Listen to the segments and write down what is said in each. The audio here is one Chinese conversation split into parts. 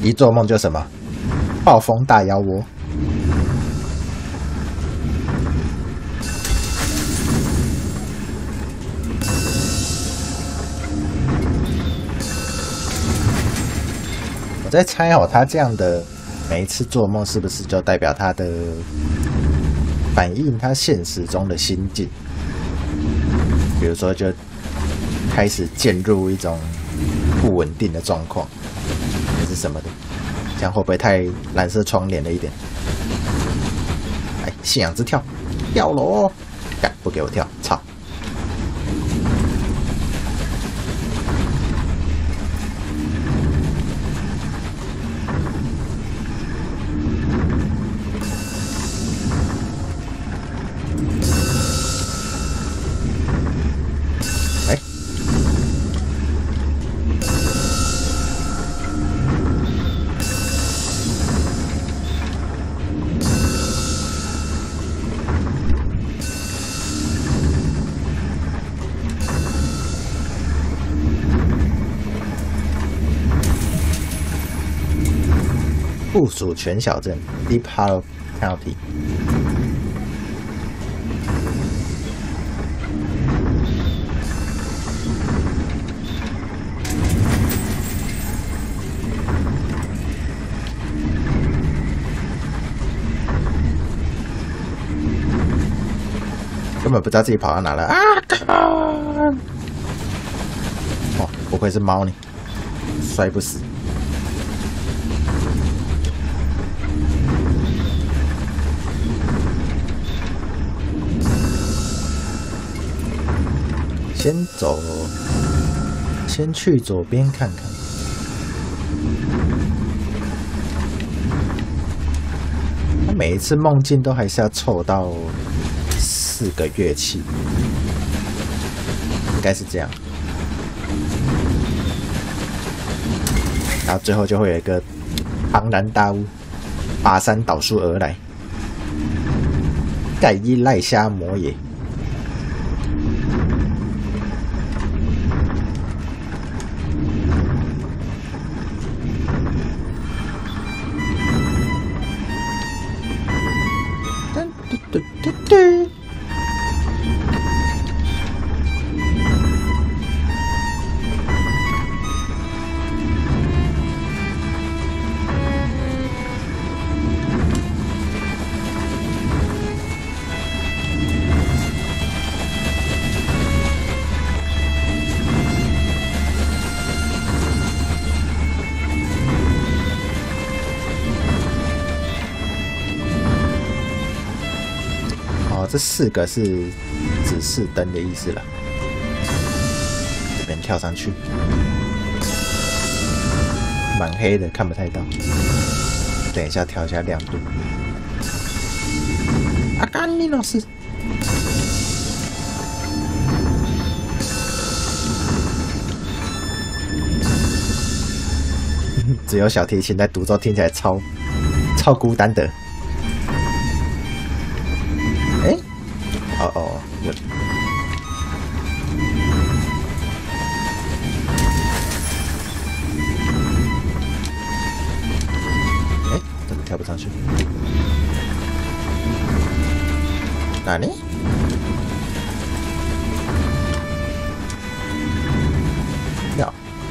一做梦就什么暴风大妖窝。我在猜哦，他这样的每一次做梦，是不是就代表他的反映他现实中的心境？比如说，就开始渐入一种不稳定的状况，还是什么的？这样会不会太蓝色窗帘了一点？哎，信仰之跳，跳楼！干，不给我跳，操！部署全小镇 Deep Hollow County。根本不知道自己跑到哪了啊！哦，不愧是猫呢，摔不死。先去左边看看。他每一次梦境都还是要凑到4个乐器，应该是这样。然后最后就会有一个庞然大物拔山倒树而来，盖伊赖虾魔也。这4个是指示灯的意思了。这边跳上去，蛮黑的，看不太到。等一下调一下亮度。啊，干你老师！只有小提琴在独奏，听起来超孤单的。哦，怎么跳不上去？哪里？跳！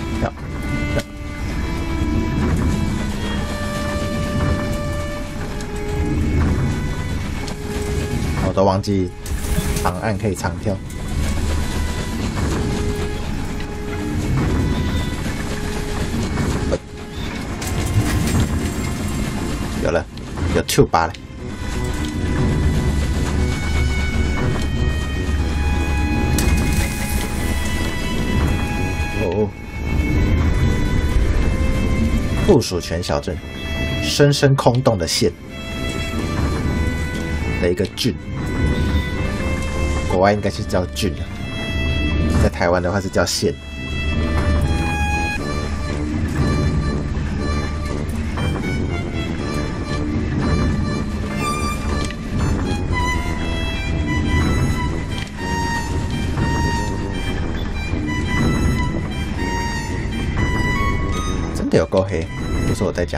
我都忘记。长按可以长跳，有了，有 Q 8了。哦，部署全小镇，深深空洞的线的一个郡。国外应该是叫郡的，在台湾的话是叫县。真的有够黑， 是我在讲。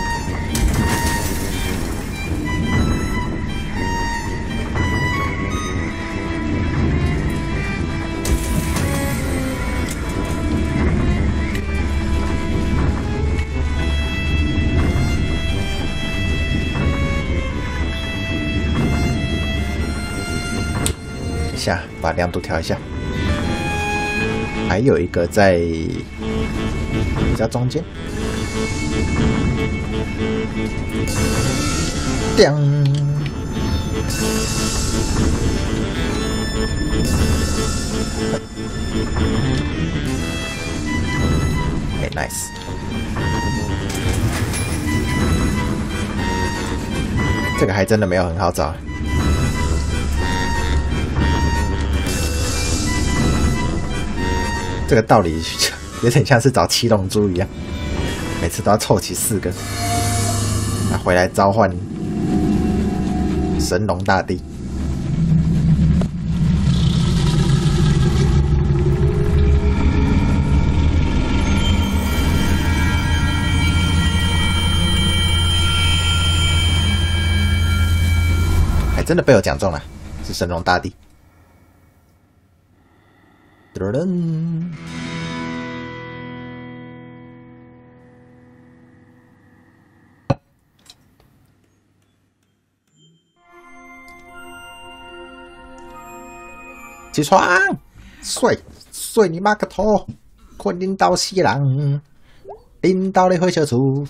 下把亮度调一下，还有一个在比较中间，亮，哎 ，nice， 这个还真的没有很好找。这个道理有点像是找七龙珠一样，每次都要凑齐4个，回来召唤神龙大帝。还真的被我讲中了，是神龙大帝。噔，起床，睡你妈个头！困领导死人，领导的火烧厝。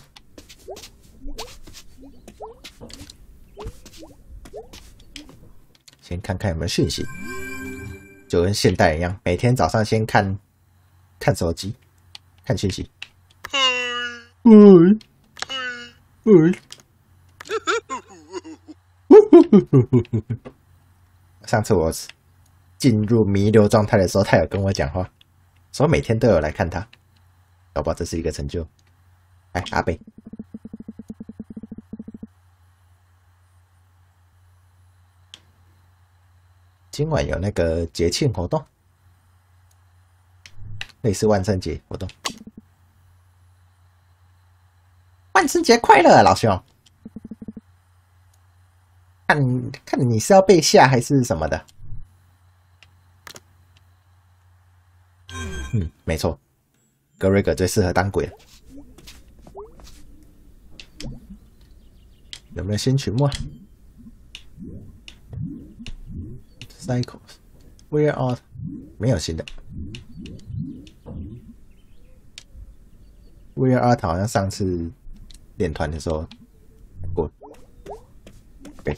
先看看有没有讯息。就跟现代一样，每天早上先看手机，看讯息。上次我进入弥留状态的时候，他有跟我讲话，说每天都有来看他，搞不好这是一个成就。哎，阿贝，今晚有那个节庆活动，类似万圣节活动。万圣节快乐，老兄！看你是要被吓还是什么的？没错，格瑞格最适合当鬼了。有没有新曲目啊？Cycles, Where Are 没有新的。Where Are 好像上次练团的时候过。对，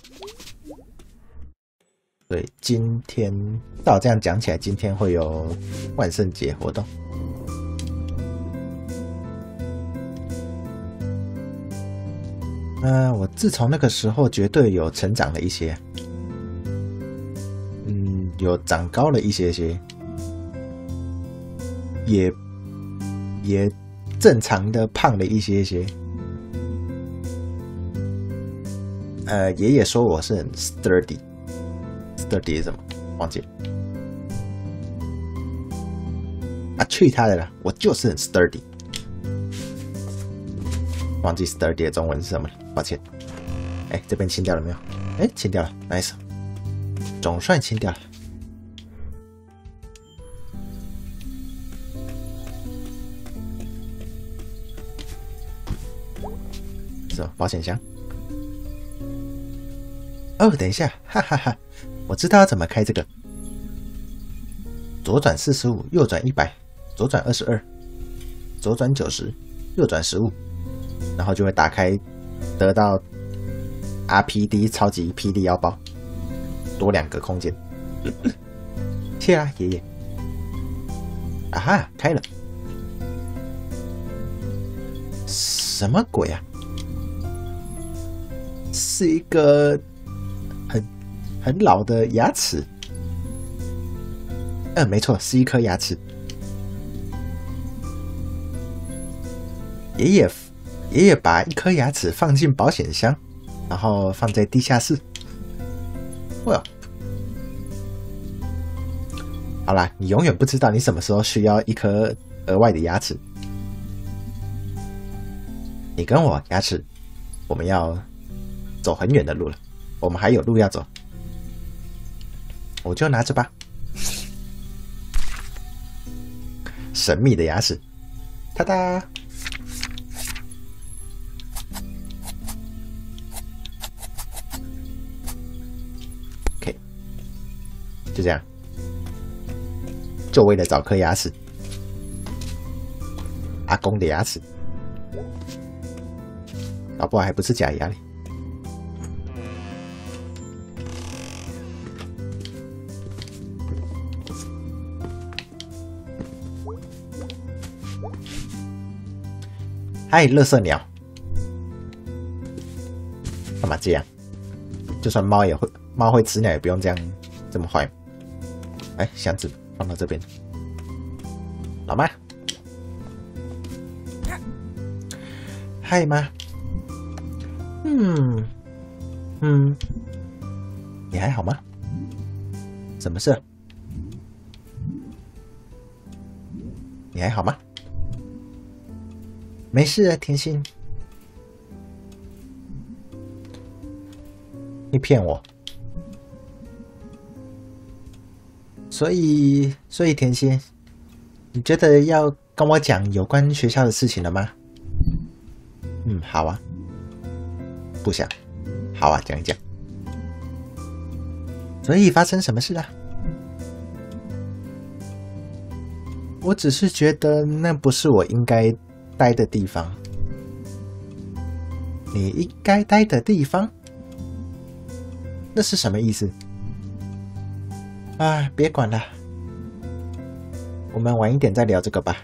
所以今天照这样讲起来，今天会有万圣节活动。我自从那个时候绝对有成长了一些。有长高了一些些，也正常的胖了一些些。爷爷说我是很 sturdy 是什么？忘记了。去他的啦！我就是很 sturdy。忘记 sturdy 的中文是什么了，抱歉。这边清掉了没有？清掉了 ，nice， 总算清掉了。保险箱。等一下，哈哈哈！我知道要怎么开这个。左转45，右转100，左转22，左转90，右转15，然后就会打开，得到 RPD 超级霹雳腰包，多2个空间。谢啦，爷爷。啊哈，开了。什么鬼啊？是一个很老的牙齿，没错，是一颗牙齿。爷爷把一颗牙齿放进保险箱，然后放在地下室。哇，好啦，你永远不知道你什么时候需要一颗额外的牙齿。 你跟我牙齿，我们要走很远的路了，我们还有路要走，我就拿着吧。神秘的牙齿，哒哒。OK， 就这样，就为了找颗牙齿，阿公的牙齿。搞不好还不是假牙嘞。嗨，垃圾鸟，干嘛这样？就算猫也会，猫会吃鸟也不用这样这么坏。哎，箱子放到这边，老妈，嗨妈。你还好吗？什么事？你还好吗？没事啊，甜心。你骗我。所以甜心，你觉得要跟我讲有关学校的事情了吗？好啊。不想。好啊，讲一讲。所以发生什么事啊？我只是觉得那不是我应该待的地方。你应该待的地方？那是什么意思？啊，别管了，我们晚一点再聊这个吧。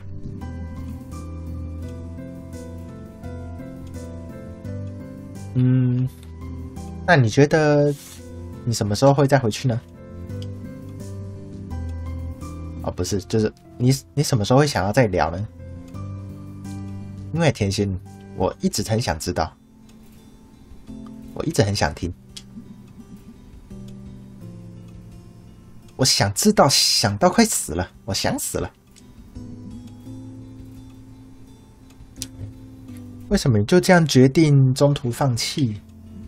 那你觉得你什么时候会再回去呢？哦，不是，就是你什么时候会想要再聊呢？因为甜心，我一直很想知道，我一直很想听，我想知道，想到快死了，我想死了。为什么你就这样决定中途放弃？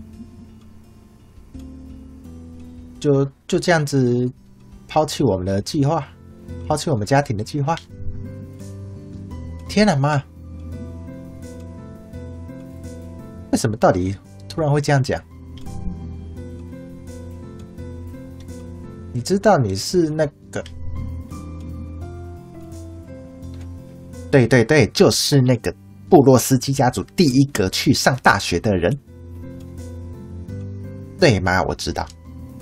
就这样子抛弃我们的计划，抛弃我们家庭的计划？天哪，妈！为什么到底突然会这样讲？你知道你是那个……对对对，就是那个布洛斯基家族第一个去上大学的人。对吗？我知道。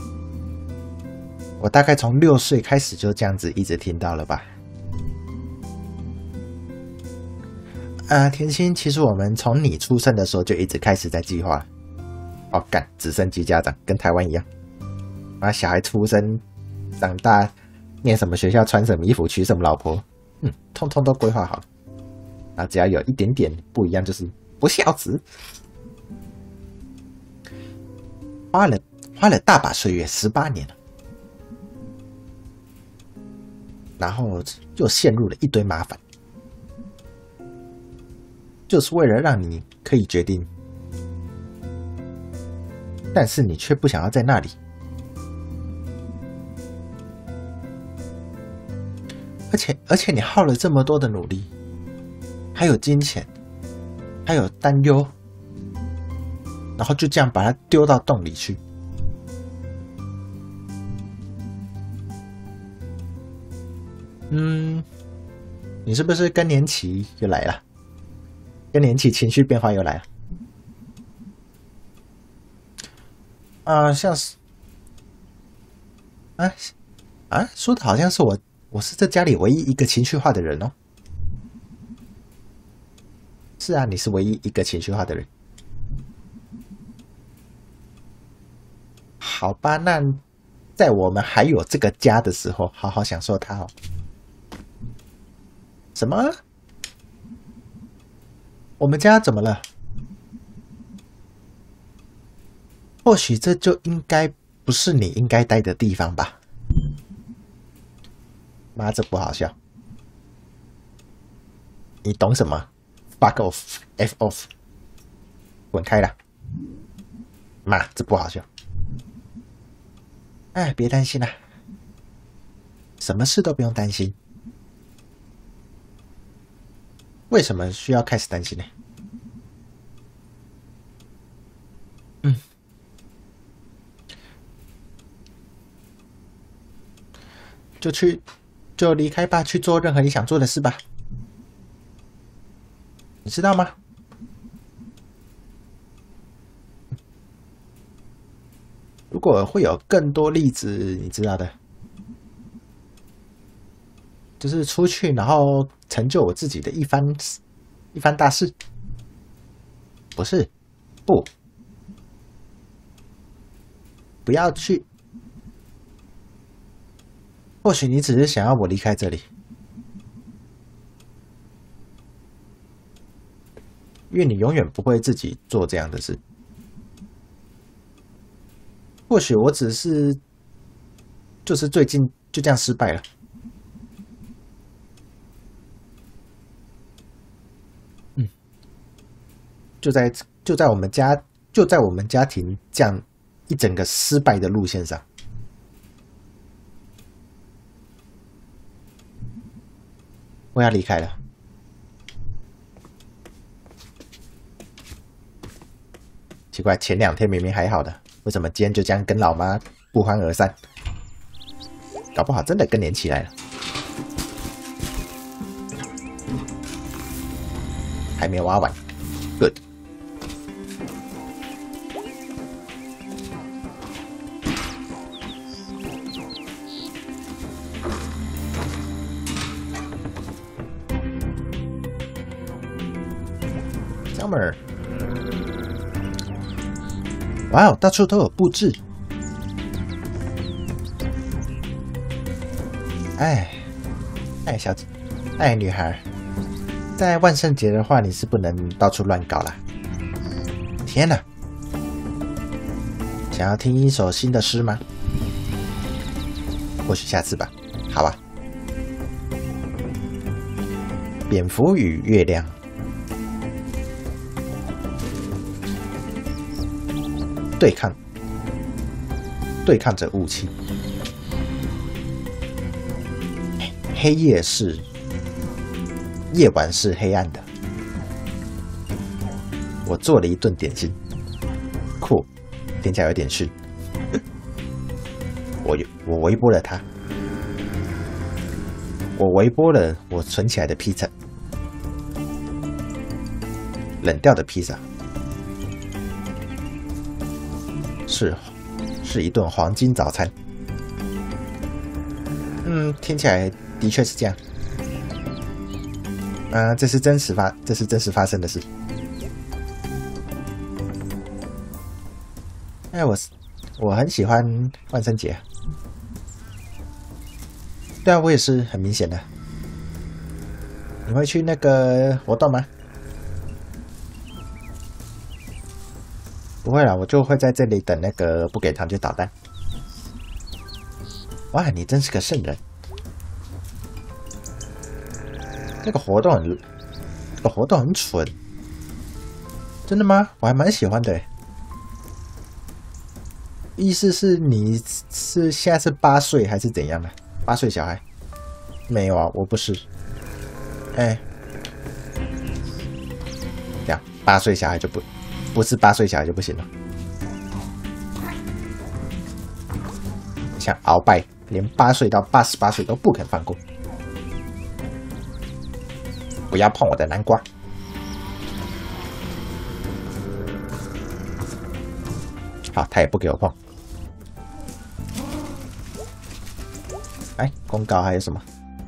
我大概从6岁开始就这样子一直听到了吧。甜心，其实我们从你出生的时候就一直开始在计划。哦，干，直升机家长跟台湾一样，小孩出生、长大、念什么学校、穿什么衣服、娶什么老婆，通通都规划好。那只要有一点点不一样，就是不孝子。花了大把岁月，18年了。然后又陷入了一堆麻烦，就是为了让你可以决定，但是你却不想要在那里。而且你耗了这么多的努力，还有金钱，还有担忧，然后就这样把它丢到洞里去。你是不是更年期又来了？更年期情绪变化又来了。像是说的好像是我是这家里唯一一个情绪化的人哦。是啊，你是唯一一个情绪化的人。好吧，那在我们还有这个家的时候，好好享受它哦。什么？我们家怎么了？或许这就应该不是你应该待的地方吧？妈，这不好笑。你懂什么 ？Fuck off, f off。 滚开啦！妈，这不好笑。哎，别担心啦，什么事都不用担心。为什么需要开始担心呢？就离开吧，去做任何你想做的事吧。你知道吗？如果会有更多例子，你知道的，就是出去然后成就我自己的一番大事。不是，不要去。或许你只是想要我离开这里，因为你永远不会自己做这样的事。或许我只是就是最近就这样失败了。就在我们家庭这样一整个失败的路线上。我要离开了。奇怪，前2天明明还好的，为什么今天就这样跟老妈不欢而散？搞不好真的更连起来了。还没挖完 ，good。Summer， 哇哦，到处都有布置。哎，小姐，哎，女孩，在万圣节的话，你是不能到处乱搞啦。天哪！想要听一首新的诗吗？或许下次吧。好吧。蝙蝠与月亮。对抗着雾气。夜晚是黑暗的。我做了一顿点心，酷，听起来有点逊。我微波了它，我微波了我存起来的披萨，冷掉的披萨。是一顿黄金早餐。听起来的确是这样。这是真实发生的事。哎，我很喜欢万圣节。对啊，我也是很明显的。你会去那个活动吗？不会啦，我就会在这里等那个不给糖就捣蛋。哇，你真是个圣人！那个活动很蠢，真的吗？我还蛮喜欢的。意思是你是现在是8岁还是怎样的？8岁小孩？没有啊，我不是。哎，这样8岁小孩就不是8岁小孩就不行了。像鳌拜，连8岁到88岁都不肯放过。不要碰我的南瓜！好，他也不给我碰。哎，公告还有什么？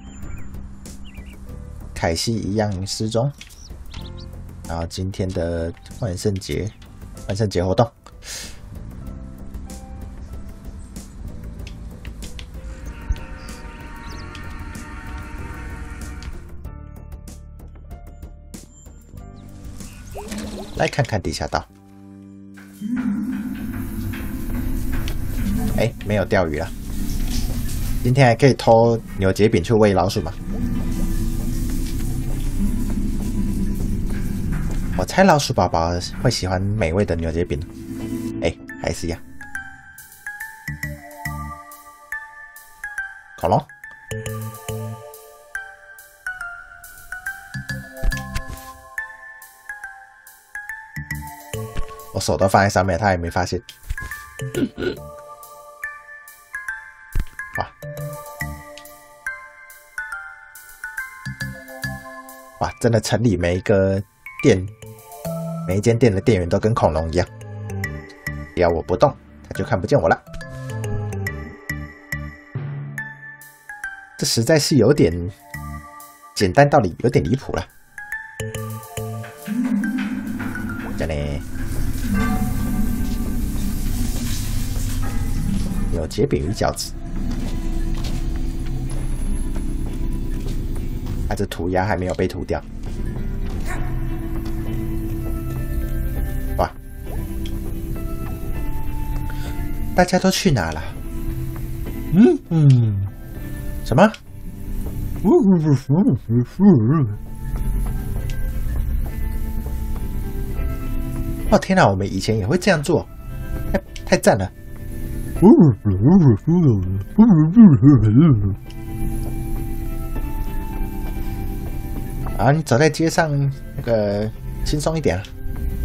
凯西一样失踪。然后今天的万圣节活动。来看看地下道。哎，没有钓鱼了。今天还可以偷扭结饼去喂老鼠吗？ 我猜老鼠宝宝会喜欢美味的牛结饼。哎，还是一样。恐龙。我手都放在上面，他也没发现。哇！哇！真的，城里每一个店、每一间店的店员都跟恐龙一样，只要我不动，他就看不见我了。这实在是有点简单到有点离谱了。这里。有结饼与饺子，这涂鸦还没有被涂掉。哇！大家都去哪了？什么？哦天哪！我们以前也会这样做，太赞了！啊，你走在街上，那个轻松一点啊。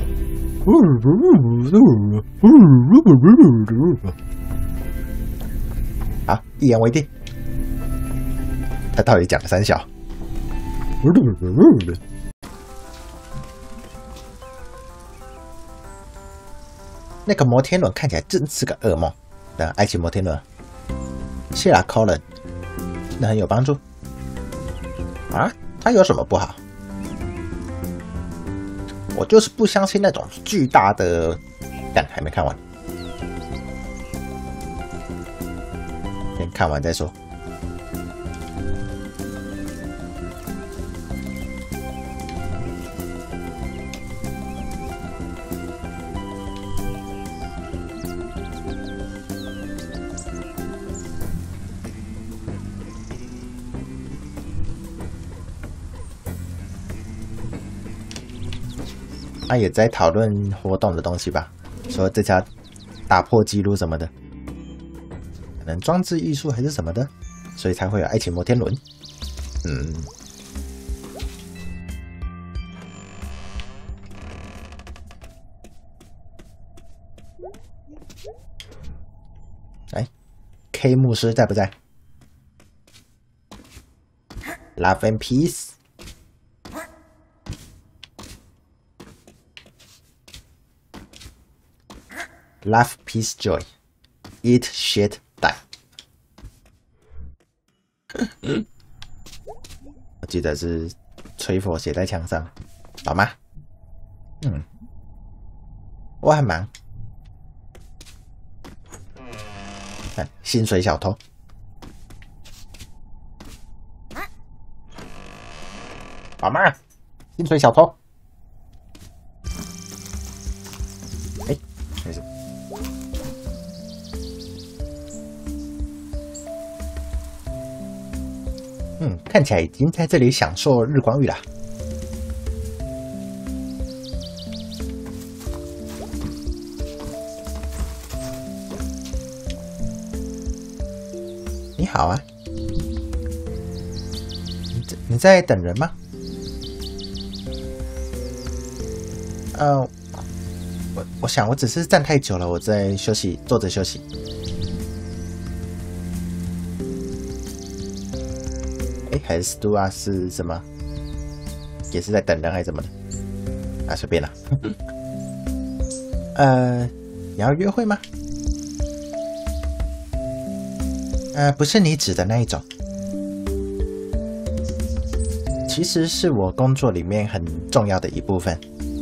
好，一言为定。他到底讲了三小？那个摩天轮看起来真是个噩梦。爱情摩天轮，谢啦 Colin， 那很有帮助啊？它有什么不好？我就是不相信那种巨大的，但还没看完，先看完再说。他也在讨论活动的东西吧，说这家打破纪录什么的，可能装置艺术还是什么的，所以才会有爱情摩天轮。哎 ，K 牧师在不在 ？Love and peace。Love, peace, joy. Eat, shit, die. 我记得是吹佛写在墙上，好吗？我很忙。看薪水小偷，好吗？薪水小偷。没事。看起来已经在这里享受日光浴了。你好啊，你在等人吗？我想我只是站太久了，我在休息，坐着休息。还是 Stu 啊？是什么？也是在等人还是怎么的？啊，随便啦。你要约会吗？不是你指的那一种。其实是我工作里面很重要的一部分，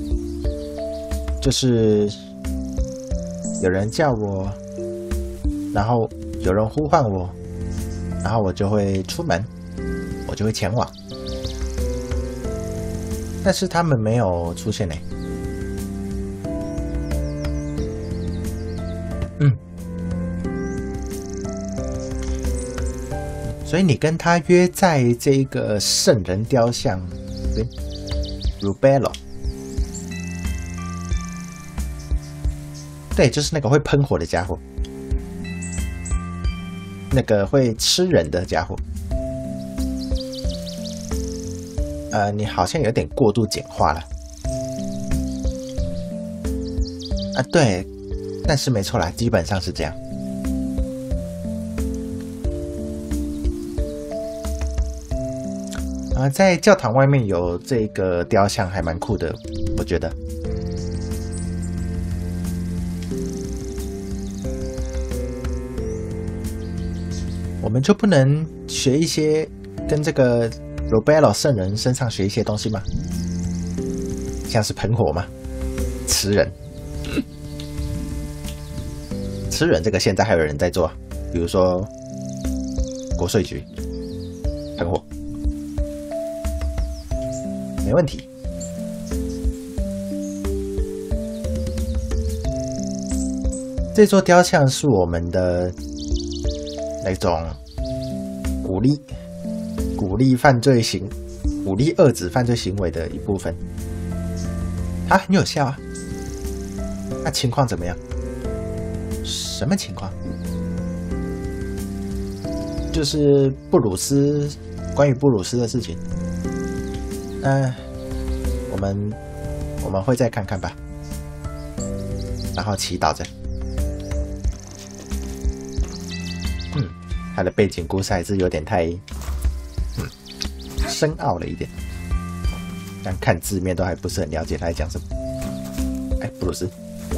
就是有人叫我，然后有人呼唤我，然后我就会出门。我就会前往，但是他们没有出现呢。所以你跟他约在这个圣人雕像 Rubello 对，就是那个会喷火的家伙，那个会吃人的家伙。你好像有点过度简化了。啊，对，但是没错啦，基本上是这样。在教堂外面有这个雕像，还蛮酷的，我觉得。我们就不能学一些跟这个 Robello 圣人身上学一些东西吗？像是喷火吗？吃人？吃人这个现在还有人在做，比如说国税局喷火。没问题。这座雕像是我们的那种鼓励犯罪鼓励遏制犯罪行为的一部分。啊，你有笑啊？那情况怎么样？什么情况？就是关于布鲁斯的事情。我们会再看看吧，然后祈祷着。他的背景故事还是有点太深奥了一点，但看字面都还不是很了解他在讲什么。哎，布鲁斯，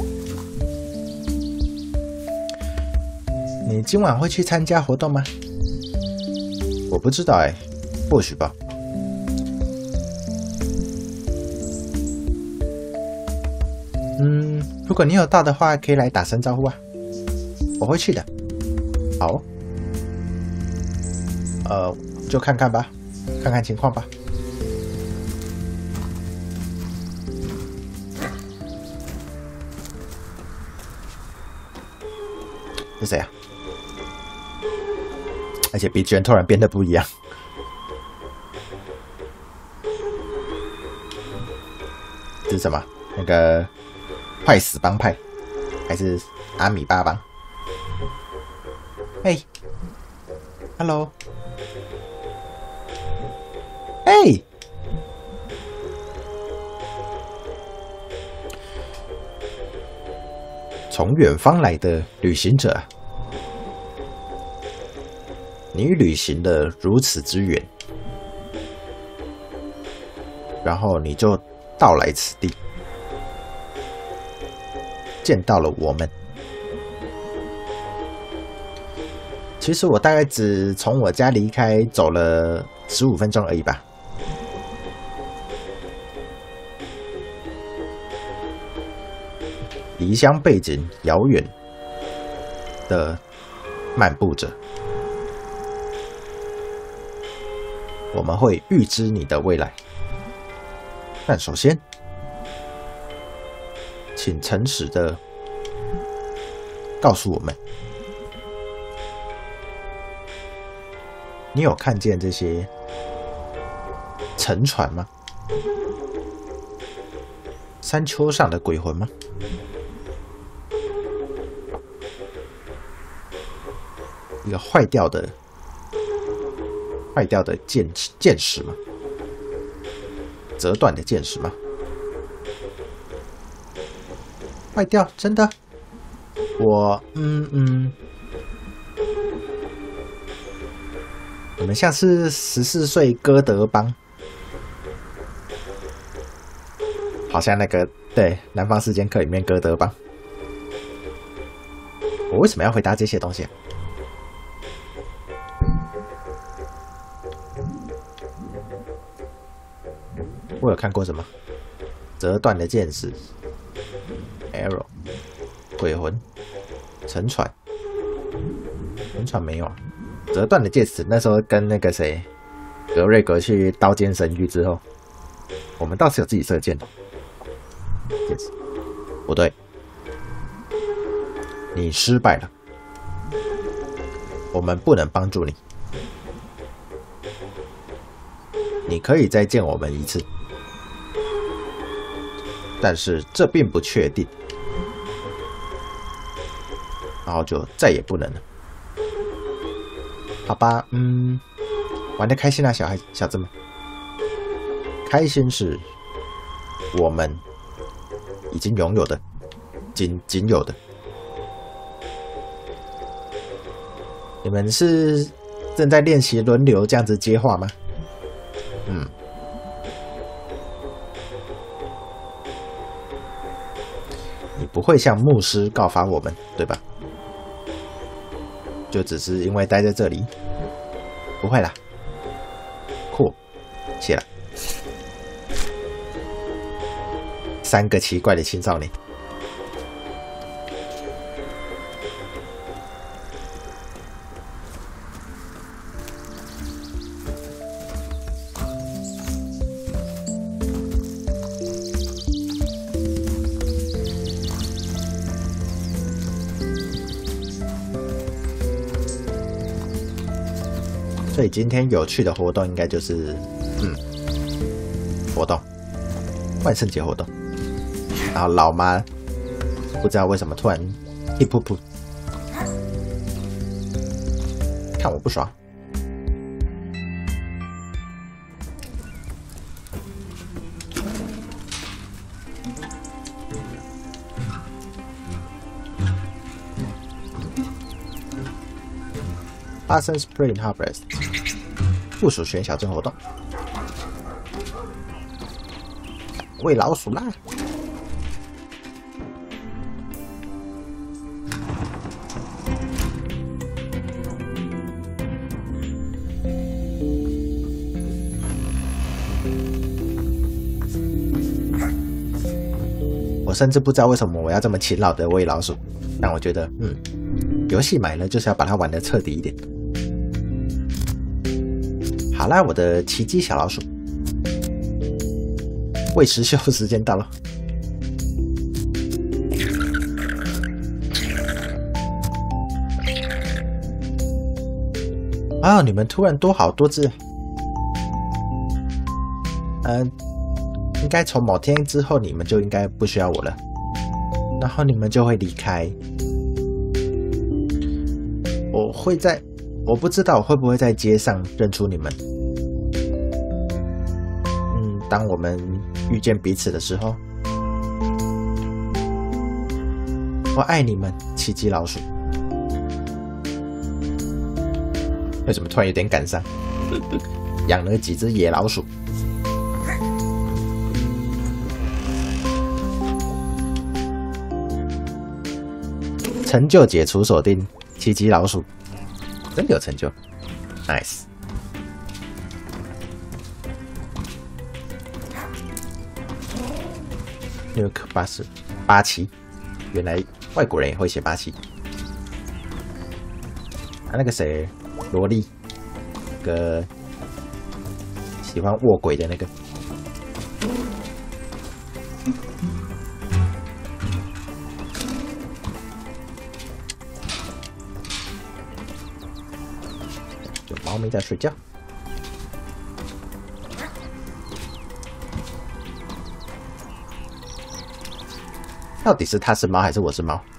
你今晚会去参加活动吗？我不知道哎，或许吧。如果你有到的话，可以来打声招呼啊！我会去的。好，就看看吧，看看情况吧。是谁啊？而且比居然突然变得不一样。这是什么？那个坏死帮派，还是阿米巴帮？嘿 ，Hello， 嘿，从远方来的旅行者，你旅行了如此之远，然后你就到来此地。见到了我们。其实我大概只从我家离开走了15分钟而已吧。离乡背景遥远的漫步着，我们会预知你的未来，但首先，请诚实的告诉我们，你有看见这些沉船吗？山丘上的鬼魂吗？一个坏掉的剑矢吗？折断的剑矢吗？坏掉，真的？我你们像是14岁哥德邦，好像那个对《南方四剑客》里面哥德邦。我为什么要回答这些东西啊？我有看过什么？折断的剑矢 ，arrow， 鬼魂，沉船，沉船没有啊。折断的剑矢，那时候跟那个谁，格瑞格去刀剑神域之后，我们倒是有自己射箭的。剑矢，不对，你失败了，我们不能帮助你。你可以再见我们一次。但是这并不确定， 然后就再也不能了。好吧，玩得开心啊，小子们，开心是我们已经拥有的，仅有的。你们是正在练习轮流这样子接话吗？你不会向牧师告发我们，对吧？就只是因为待在这里？不会啦，酷，谢了。3个奇怪的青少年。所以今天有趣的活动应该就是，活动，万圣节活动。然后老妈不知道为什么突然一噗噗，看我不爽。Awesome Spring Harvest 附属犬小镇活动，喂老鼠啦！我甚至不知道为什么我要这么勤劳的喂老鼠，但我觉得，游戏买了就是要把它玩得彻底一点。好啦，我的奇迹小老鼠，喂食秀时间到了。啊！你们突然多好多只。应该从某天之后，你们就应该不需要我了，然后你们就会离开。我不知道我会不会在街上认出你们。当我们遇见彼此的时候，我爱你们，奇迹老鼠。为什么突然有点感伤？养了几只野老鼠。成就解除锁定，奇迹老鼠真的有成就 ，nice。New 八旗，原来外国人也会写8旗。那个谁，萝莉，个喜欢卧轨的那个。有猫咪在睡觉。到底是它是猫还是我是猫？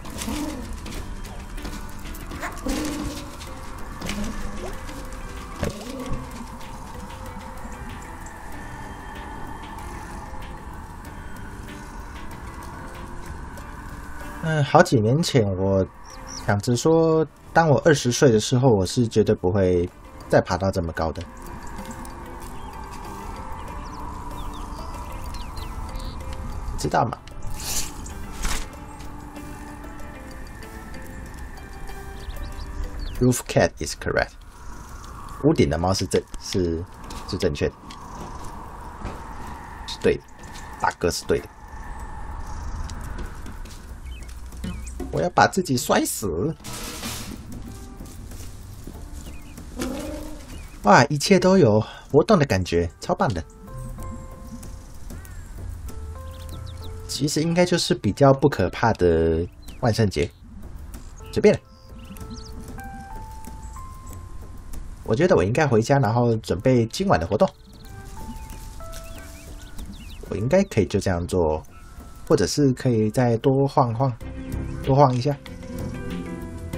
好几年前我想着说，当我20岁的时候，我是绝对不会再爬到这么高的。你知道吗？Roof cat is correct。屋顶的猫是正确的，是对的，大哥是对的。我要把自己摔死！哇，一切都有活动的感觉，超棒的。其实应该就是比较不可怕的万圣节，随便了。我觉得我应该回家，然后准备今晚的活动。我应该可以就这样做，或者是可以再多晃一下。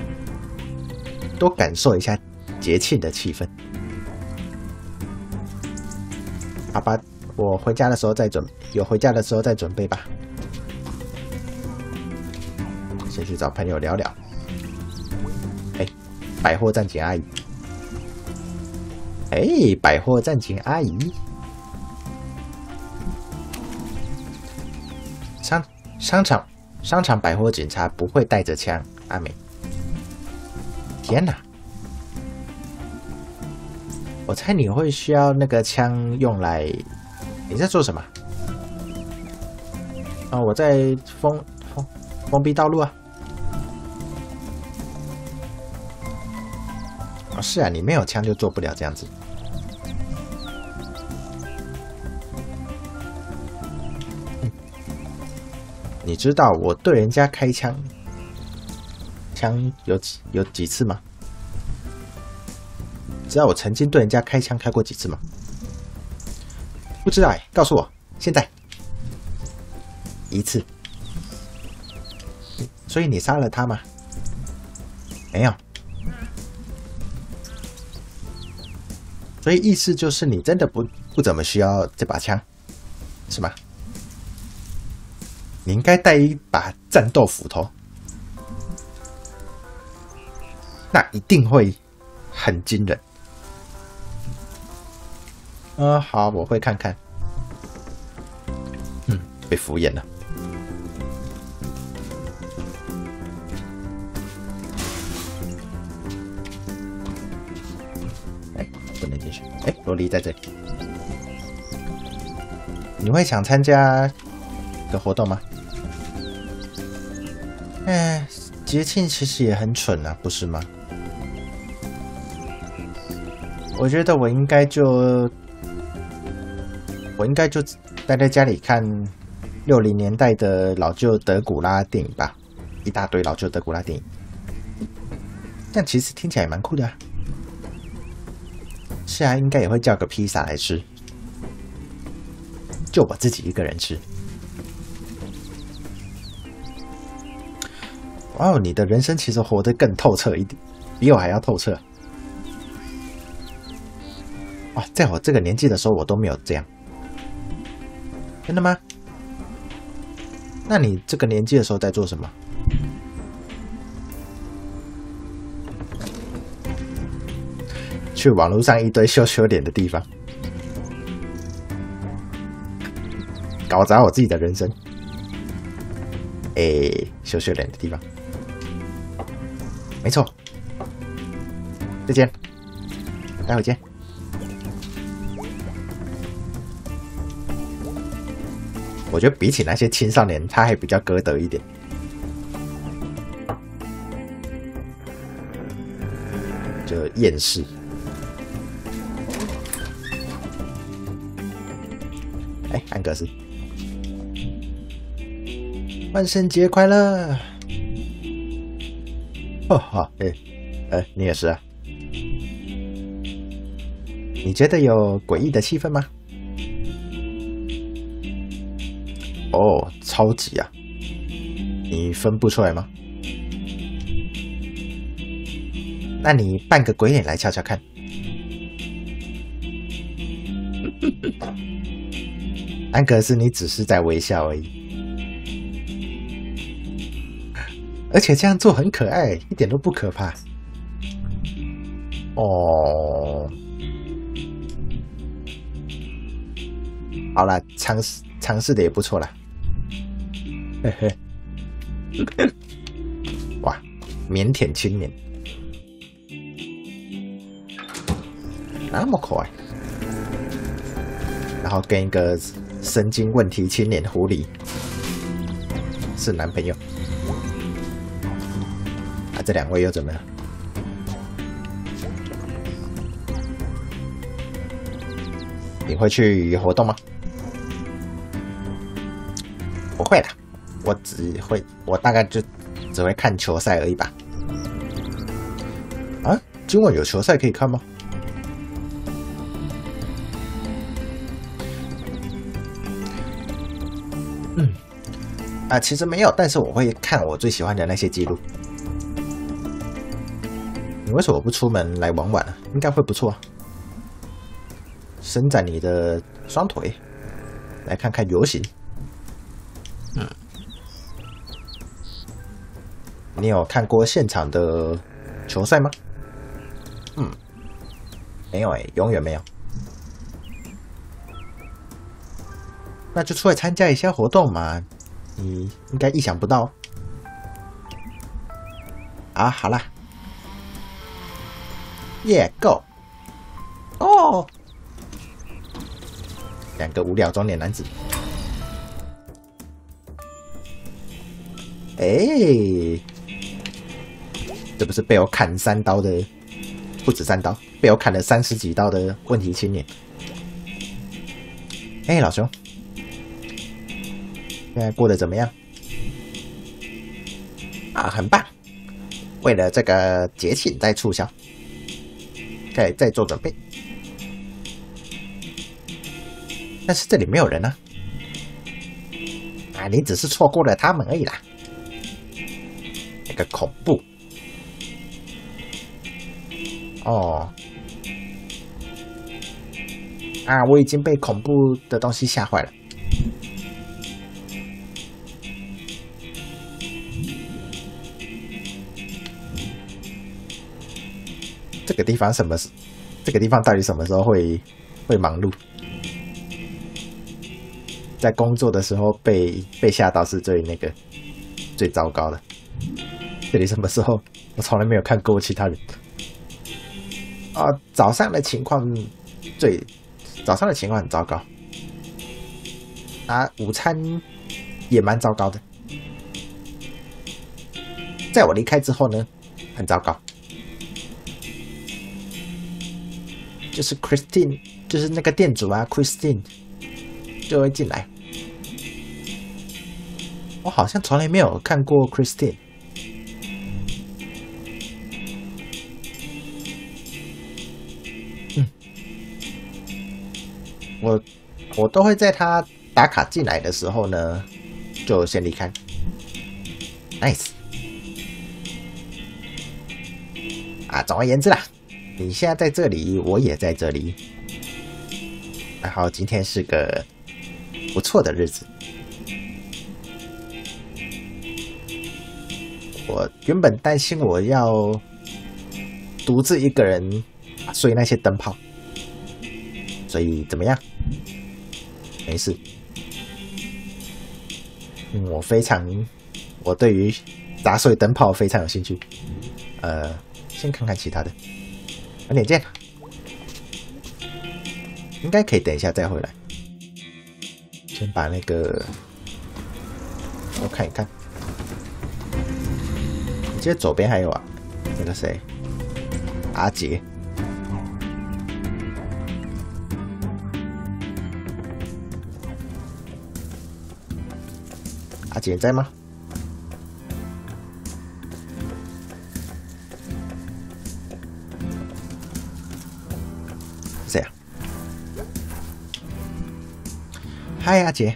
多感受一下节庆的气氛。好吧，我回家的时候再回家的时候再准备吧。先去找朋友聊聊。哎，百货站警阿姨。哎，百货站警阿姨。商场百货警察不会带着枪，阿美。天哪！我猜你会需要那个枪用来……你在做什么？啊，我在封闭道路啊！哦，是啊，你没有枪就做不了这样子。你知道我对人家开枪有几次吗？知道我曾经对人家开枪开过几次吗？不知道哎，告诉我，现在一次。所以你杀了他吗？没有。所以意思就是你真的不怎么需要这把枪，是吗？你应该带一把战斗斧头，那一定会很惊人。好，我会看看。被敷衍了。哎，不能进去。哎，萝莉在这里。你会想参加的活动吗？哎，节庆其实也很蠢啊，不是吗？我觉得我应该就待在家里看60年代的老旧德古拉电影吧，一大堆老旧德古拉电影。这样其实听起来蛮酷的啊。是啊，应该也会叫个披萨来吃，就我自己一个人吃。哇哦，你的人生其实活得更透彻一点，比我还要透彻。哇，在我这个年纪的时候，我都没有这样。真的吗？那你这个年纪的时候在做什么？去网络上一堆羞羞脸的地方，搞砸我自己的人生。羞羞脸的地方，没错。再见，待会见。我觉得比起那些青少年，他还比较歌德一点。就厌世。哎，安格斯，万圣节快乐！哈哈，你也是啊？你觉得有诡异的气氛吗？哦，超级啊！你分不出来吗？那你扮个鬼脸来瞧瞧看。安格斯，你只是在微笑而已，而且这样做很可爱，一点都不可怕。哦，好啦，尝试的也不错啦。嘿嘿，哇，腼腆青年，那么可爱，然后跟一个神经问题青年狐狸是男朋友。啊，这两位又怎么样？你会去活动吗？不会啦，我大概就只会看球赛而已吧。啊，今晚有球赛可以看吗？其实没有，但是我会看我最喜欢的那些记录。 你为什么不出门来玩玩呢？应该会不错啊。伸展你的双腿，来看看游行。你有看过现场的球赛吗？没有永远没有。那就出来参加一下活动嘛，你应该意想不到。啊，好啦，耶 ，Go！ 哦，两个无聊中年男子。这不是被我砍3刀的，不止3刀，被我砍了30几刀的问题青年。老兄，现在过得怎么样？啊，很棒！为了这个节庆在促销，在做准备。但是这里没有人啊！啊，你只是错过了他们而已啦。那个恐怖哦！啊，我已经被恐怖的东西吓坏了。这个地方到底什么时候会忙碌？在工作的时候被吓到是最糟糕的。这里什么时候？我从来没有看过其他人。早上的情况很糟糕。啊，午餐也蛮糟糕的。在我离开之后呢，很糟糕。就是 Christine， 就是那个店主啊 ，Christine 就会进来。我好像从来没有看过 Christine。我都会在他打卡进来的时候呢，就先离开。Nice。啊，总而言之啦，你现在在这里，我也在这里。然后今天是个不错的日子。我原本担心我要独自一个人睡那些灯泡，所以怎么样？没事。我对于砸碎灯泡非常有兴趣。先看看其他的。晚点见。应该可以等一下再回来。先把那个我看一看。你记得左边还有啊？那个谁？阿杰。阿杰在吗？谁啊？嗨，阿杰。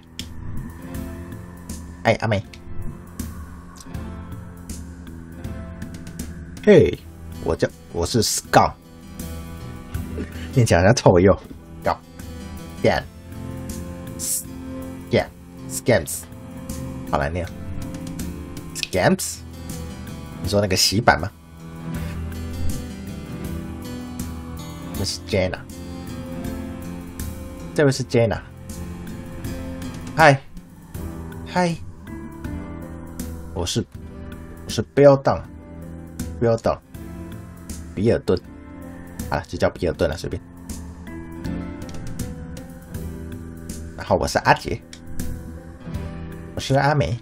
哎，阿美。嘿，我是 Scum， 念起来像臭鼬。Scams， 好难念。Scams， 你说那个洗版吗？那是 Jenna， 这位是 Jenna。嗨，我是 Bill Dunn，比尔顿，好了，就叫比尔顿了，随便。然后我是阿杰，我是阿美，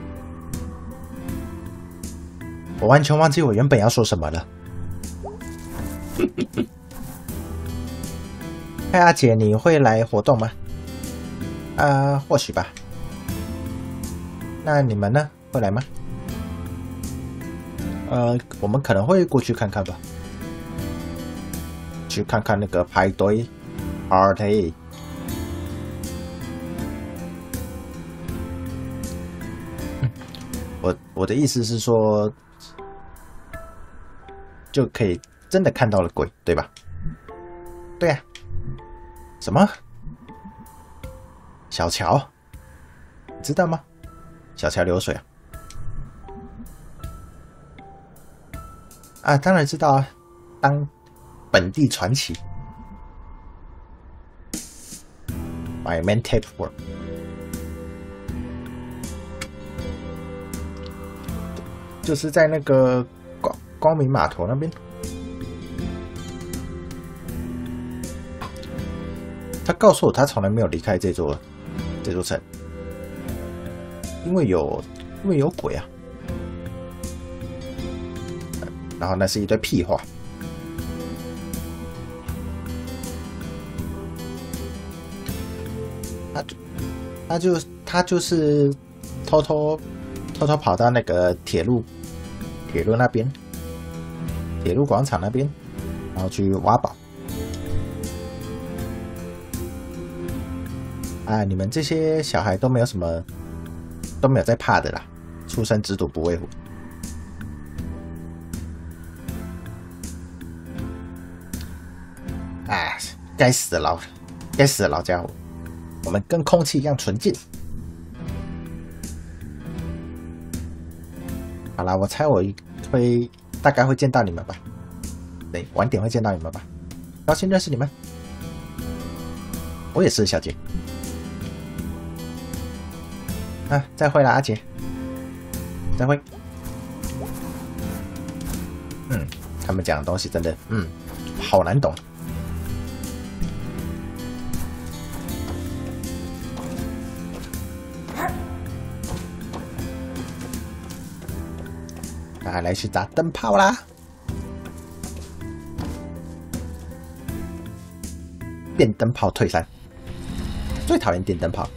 我完全忘记我原本要说什么了。嗨，阿杰，你会来活动吗？或许吧。那你们呢？会来吗？我们可能会过去看看吧，去看看那个派对 party。我的意思是说， 就可以真的看到了鬼，对吧？对呀、什么？小桥，你知道吗？小桥流水啊！啊，当然知道啊，当本地传奇。My man tape work。就是在那个光明码头那边。他告诉我，他从来没有离开这座城，因为有鬼啊。然后那是一堆屁话。他就是偷偷跑到那个铁路那边，铁路广场那边，然后去挖宝。啊，你们这些小孩都没有在怕的啦，初生之犊不畏虎。哎，该死的老家伙，我们跟空气一样纯净。好啦，我猜我大概会见到你们吧。对，晚点会见到你们吧。高兴认识你们。我也是，小姐。啊，再会啦，阿姐。再会。他们讲的东西真的，好难懂。来去打灯泡啦！电灯泡退散，最讨厌电灯泡。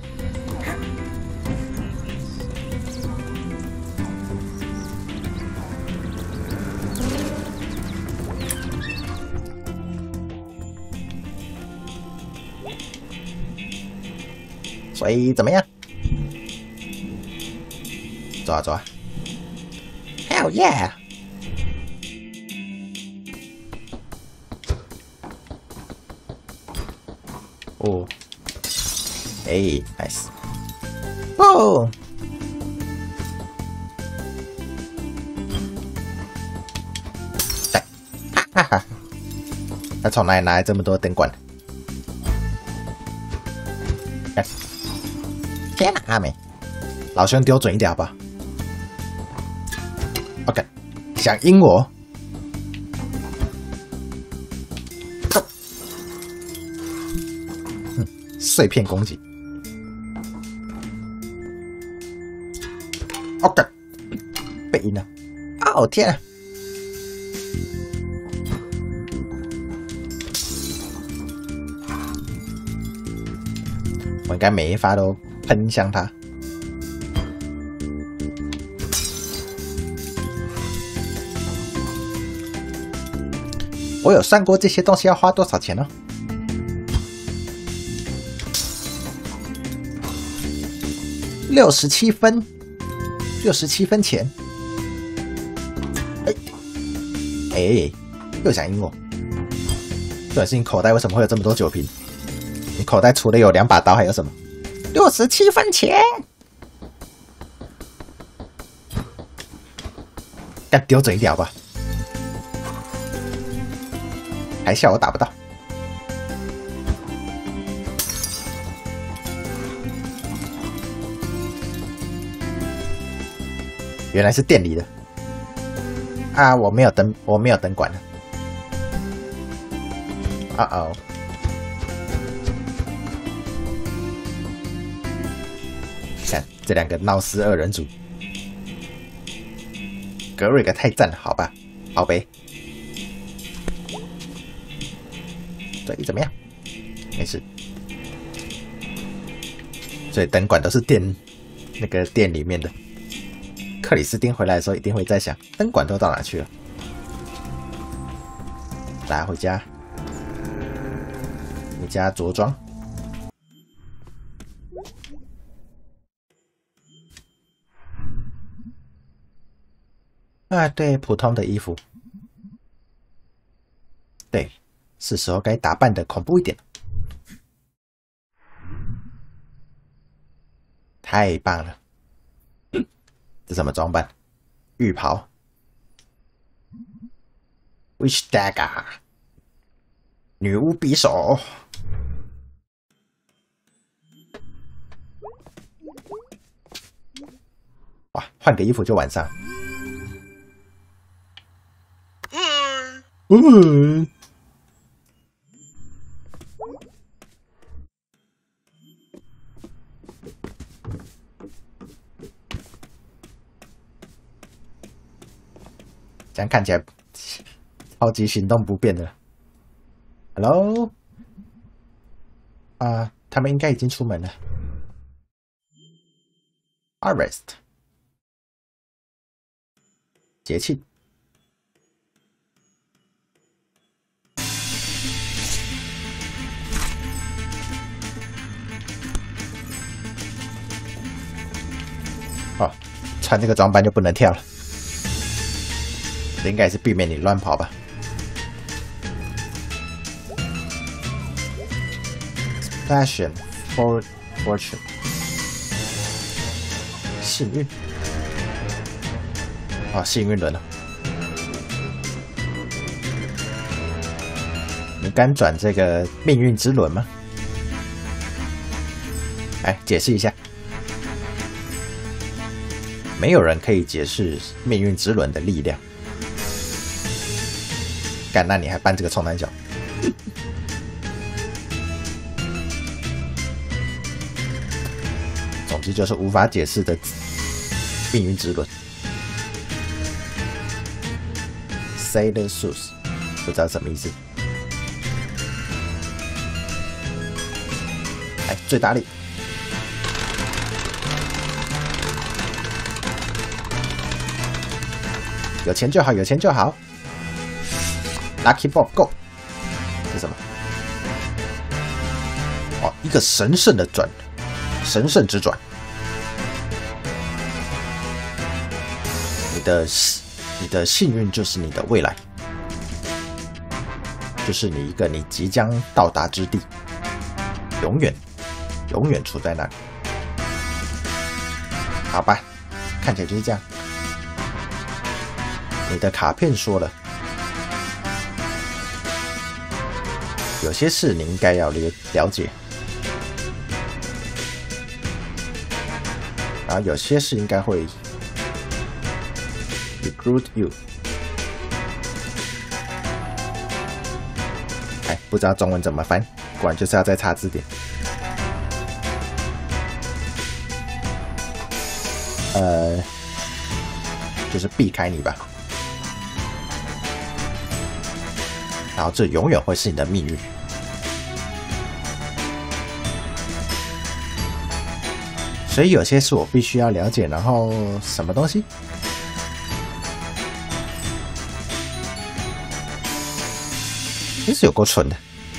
所以怎么样？走啊走啊 ！Hell yeah！ 哦，哎 ，nice！ 哦，哈哈！他从哪里拿来这么多灯管？天哪，阿美，老兄丢准一点好不好 ？OK， 想阴我？碎片攻击。OK， 被阴了。哦天啊！我应该每一发都喷向他。我有算过这些东西要花多少钱哦。67分，67分钱。哎，又想赢我。对，是你口袋为什么会有这么多酒瓶？你口袋除了有2把刀，还有什么？67分钱。干，丢准一点好不好？还笑我打不到。原来是店里的啊！我没有灯管了。啊哦！看这2个闹事2人组，格瑞格太赞了，好吧，好呗。所以怎么样？没事。所以灯管都是那个店里面的。克里斯汀回来的时候一定会在想，灯管都到哪去了？来回家，回家着装。啊，对，普通的衣服。 对，是时候该打扮的恐怖一点。太棒了！这什么装扮？浴袍 ，Witch Dagger， 女巫匕首。哇，换个衣服就晚上。这样看起来超级行动不便的。Hello， 他们应该已经出门了。Harvest， 节气。哦，穿这个装扮就不能跳了。应该是避免你乱跑吧。Passion for fortune， 幸运。幸运轮了。你敢转这个命运之轮吗？来解释一下。没有人可以解释命运之轮的力量。干，那你还搬这个臭男小？总之就是无法解释的命运之轮。Sailor Shoes， 不知道什么意思。来，最大力。有钱就好，有钱就好。Lucky Ball Go， 是什么？一个神圣的转，神圣之转。你的幸运就是你的未来，就是你即将到达之地，永远处在那里。好吧，看起来就是这样。你的卡片说了。有些事你应该要了解，然后有些事应该会 recruit you。不知道中文怎么翻，果然就是要再查字典。就是避开你吧，然后这永远会是你的命运。所以有些事我必须要了解，然后什么东西？真是有够蠢的。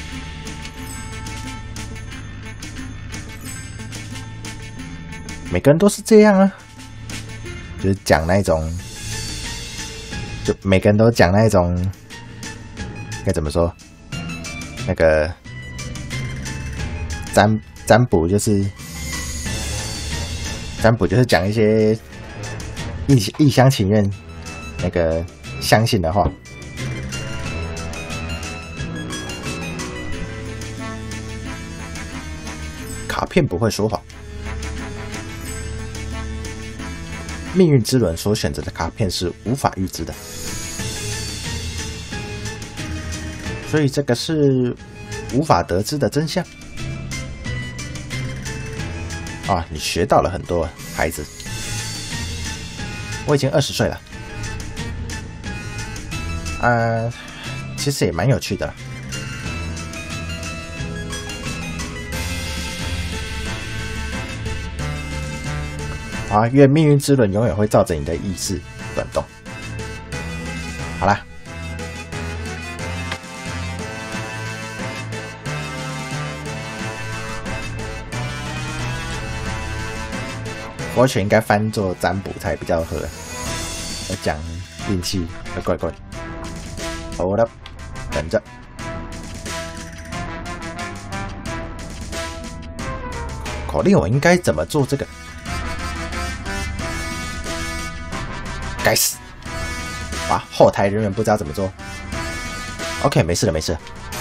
每个人都是这样啊，就是讲那种，就每个人都讲那种，该怎么说？那个占卜就是讲一些一厢情愿、那个相信的话。卡片不会说谎。命运之轮所选择的卡片是无法预知的，所以这个是无法得知的真相。你学到了很多，孩子。我已经20岁了，其实也蛮有趣的啦。愿命运之轮永远会照着你的意志转动。好啦，我选应该翻作占卜才比较合，讲运气会怪怪的。好了，等着。 口令我应该怎么做这个？该死！哇，后台人员不知道怎么做。OK， 没事了，没事了。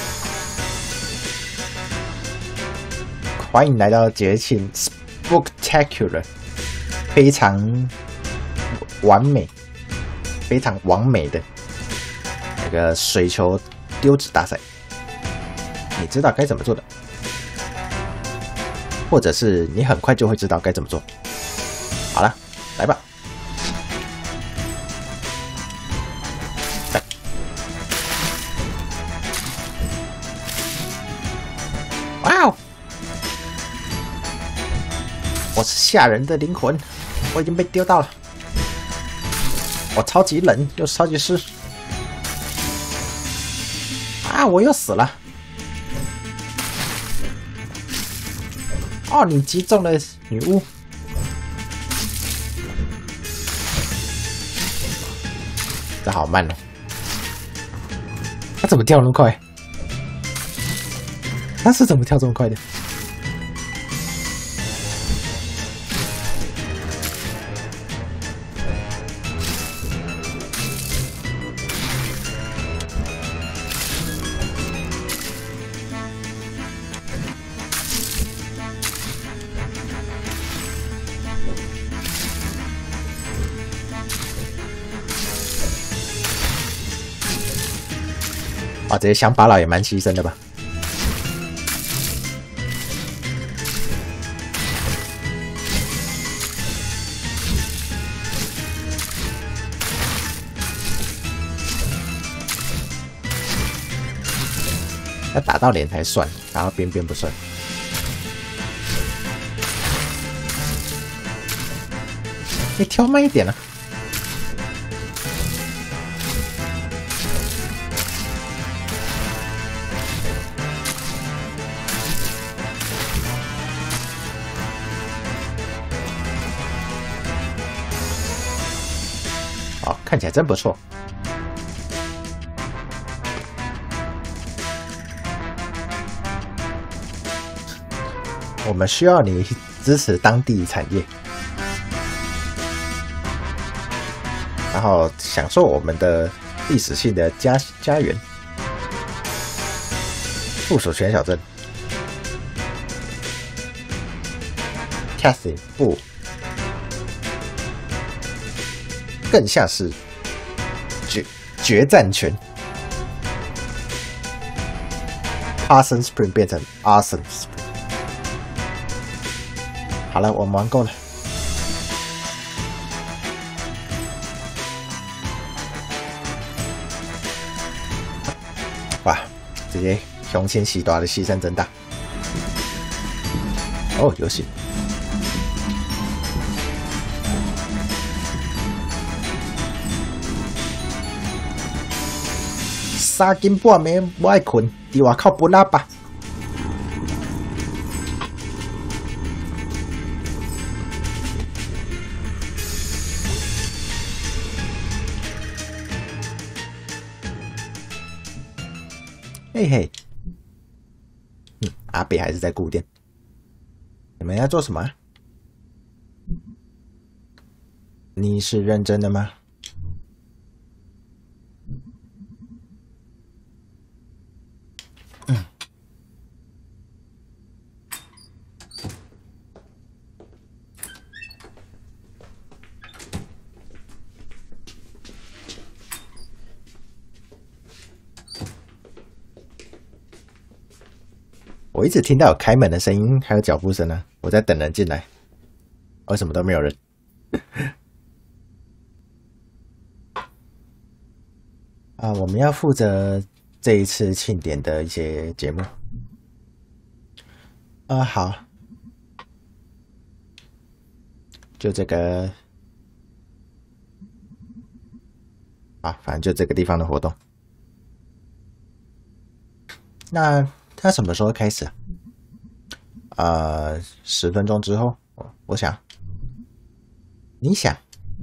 欢迎来到节庆 Spectacular， 非常完美、非常完美的那个水球丢掷大赛。你知道该怎么做的，或者是你很快就会知道该怎么做。好了，来吧。哇哦！我是吓人的灵魂，我已经被丢到了。我超级冷又超级湿。啊！我又死了。哦，你击中了女巫。这好慢哦！他怎么跳那么快？他是怎么跳这么快的？哇，这些乡巴佬也蛮牺牲的吧？要打到脸才算，打到边边不算。你跳慢一点啊！好，看起来真不错。我们需要你支持当地产业，然后享受我们的历史性的家园——附属权小镇。Cathy 不，更像是决战权。Arson Spring 变成 Arson Spring。好了，我们玩够了。哇，这些雄心喜大的牺牲真大。哦，游戏。3更半暝不爱困，伫外口奔喇叭。嘿嘿，阿北还是在顾店。你们要做什么？你是认真的吗？我一直听到有开门的声音，还有脚步声呢。我在等人进来，为什么都没有人？啊，我们要负责这一次庆典的一些节目。好，就这个啊，反正就这个地方的活动。那他什么时候开始啊？10分钟之后，我想，你想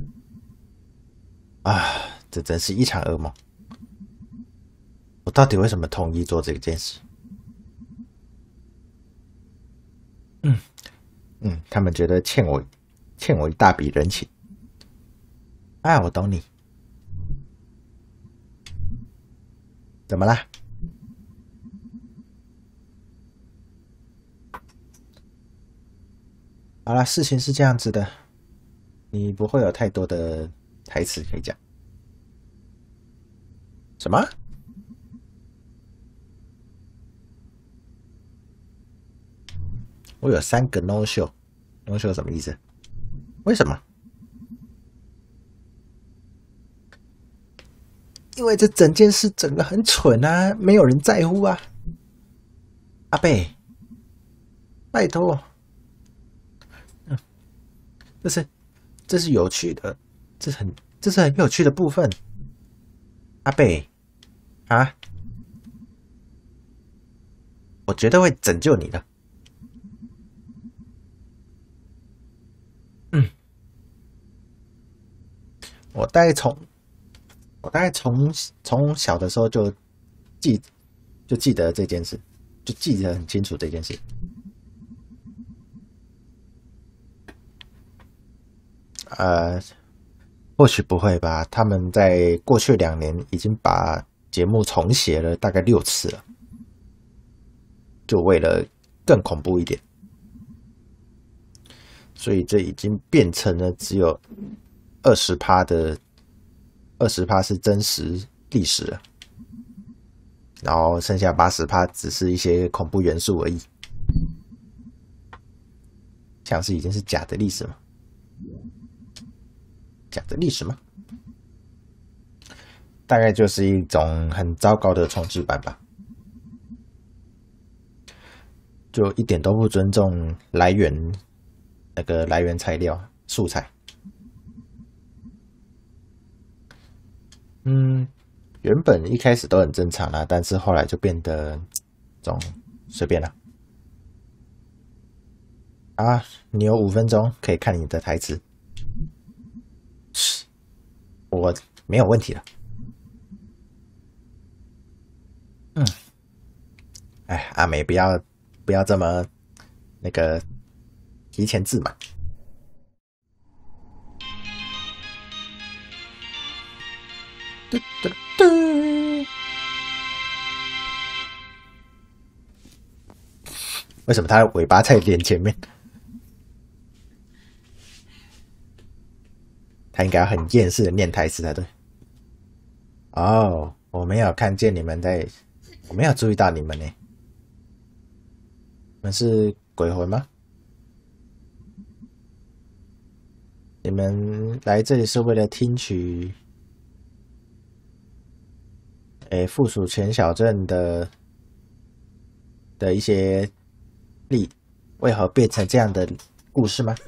啊，这真是一场噩梦。我到底为什么同意做这件事？ 他们觉得欠我一大笔人情。啊，我懂你。怎么啦？好啦，事情是这样子的，你不会有太多的台词可以讲。什么？我有3个 no show，no show 什么意思？为什么？因为这整件事整个很蠢啊，没有人在乎啊。阿贝，拜托，这是这是有趣的，这是很有趣的部分。阿贝啊，我绝对会拯救你的。我大概从我大概从小的时候记记得这件事，就记得很清楚这件事。呃，或许不会吧？他们在过去2年已经把节目重写了大概6次了，就为了更恐怖一点。所以这已经变成了只有20%的20%是真实历史了，然后剩下80%只是一些恐怖元素而已，像是已经是假的历史吗？假的历史吗？大概就是一种很糟糕的重制版吧，就一点都不尊重来源那个来源材料素材。原本一开始都很正常啦，但是后来就变得这种随便了。啊，你有5分钟可以看你的台词，我没有问题了。哎，阿美不要这么那个提前自满。嘟嘟嘟，为什么它的尾巴在脸前面？他应该很厌世的念台词才对。哦，我没有看见你们在，我没有注意到你们呢。你们是鬼魂吗？你们来这里是为了听取，附属全小镇的一些为何变成这样的故事吗？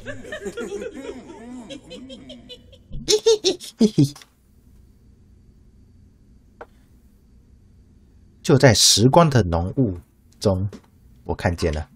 就在时光的浓雾中，我看见了，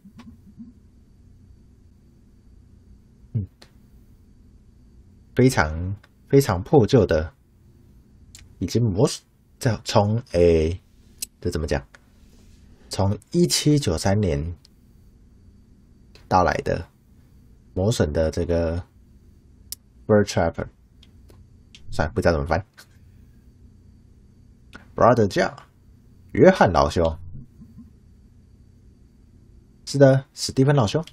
非常非常破旧的，已经从这怎么讲？从1793年到来的磨损的这个 Bird Trapper， 算了，不知道怎么翻。Brother John， 约翰老兄，是的，史蒂芬老兄。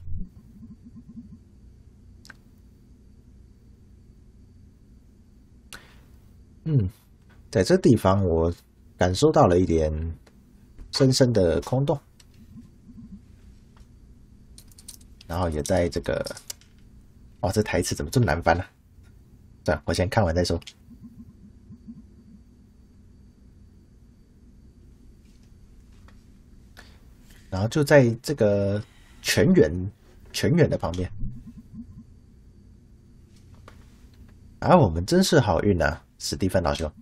在这地方我感受到了一点深深的空洞，然后也在这个，这台词怎么这么难翻呢？算了，我先看完再说。然后就在这个泉源的旁边，我们真是好运啊，史蒂芬老兄。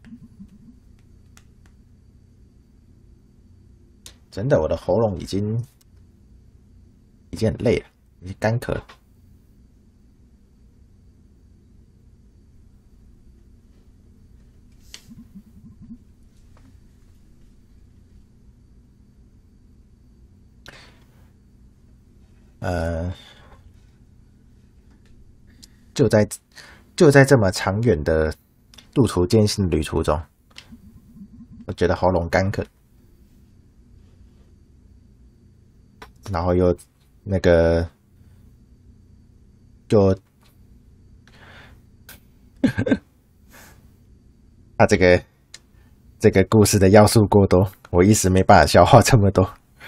真的，我的喉咙已经很累了，已经干咳了。 就在这么长远的路途艰辛的旅途中，我觉得喉咙干渴，然后又那个就他这个故事的要素过多，我一时没办法消化这么多。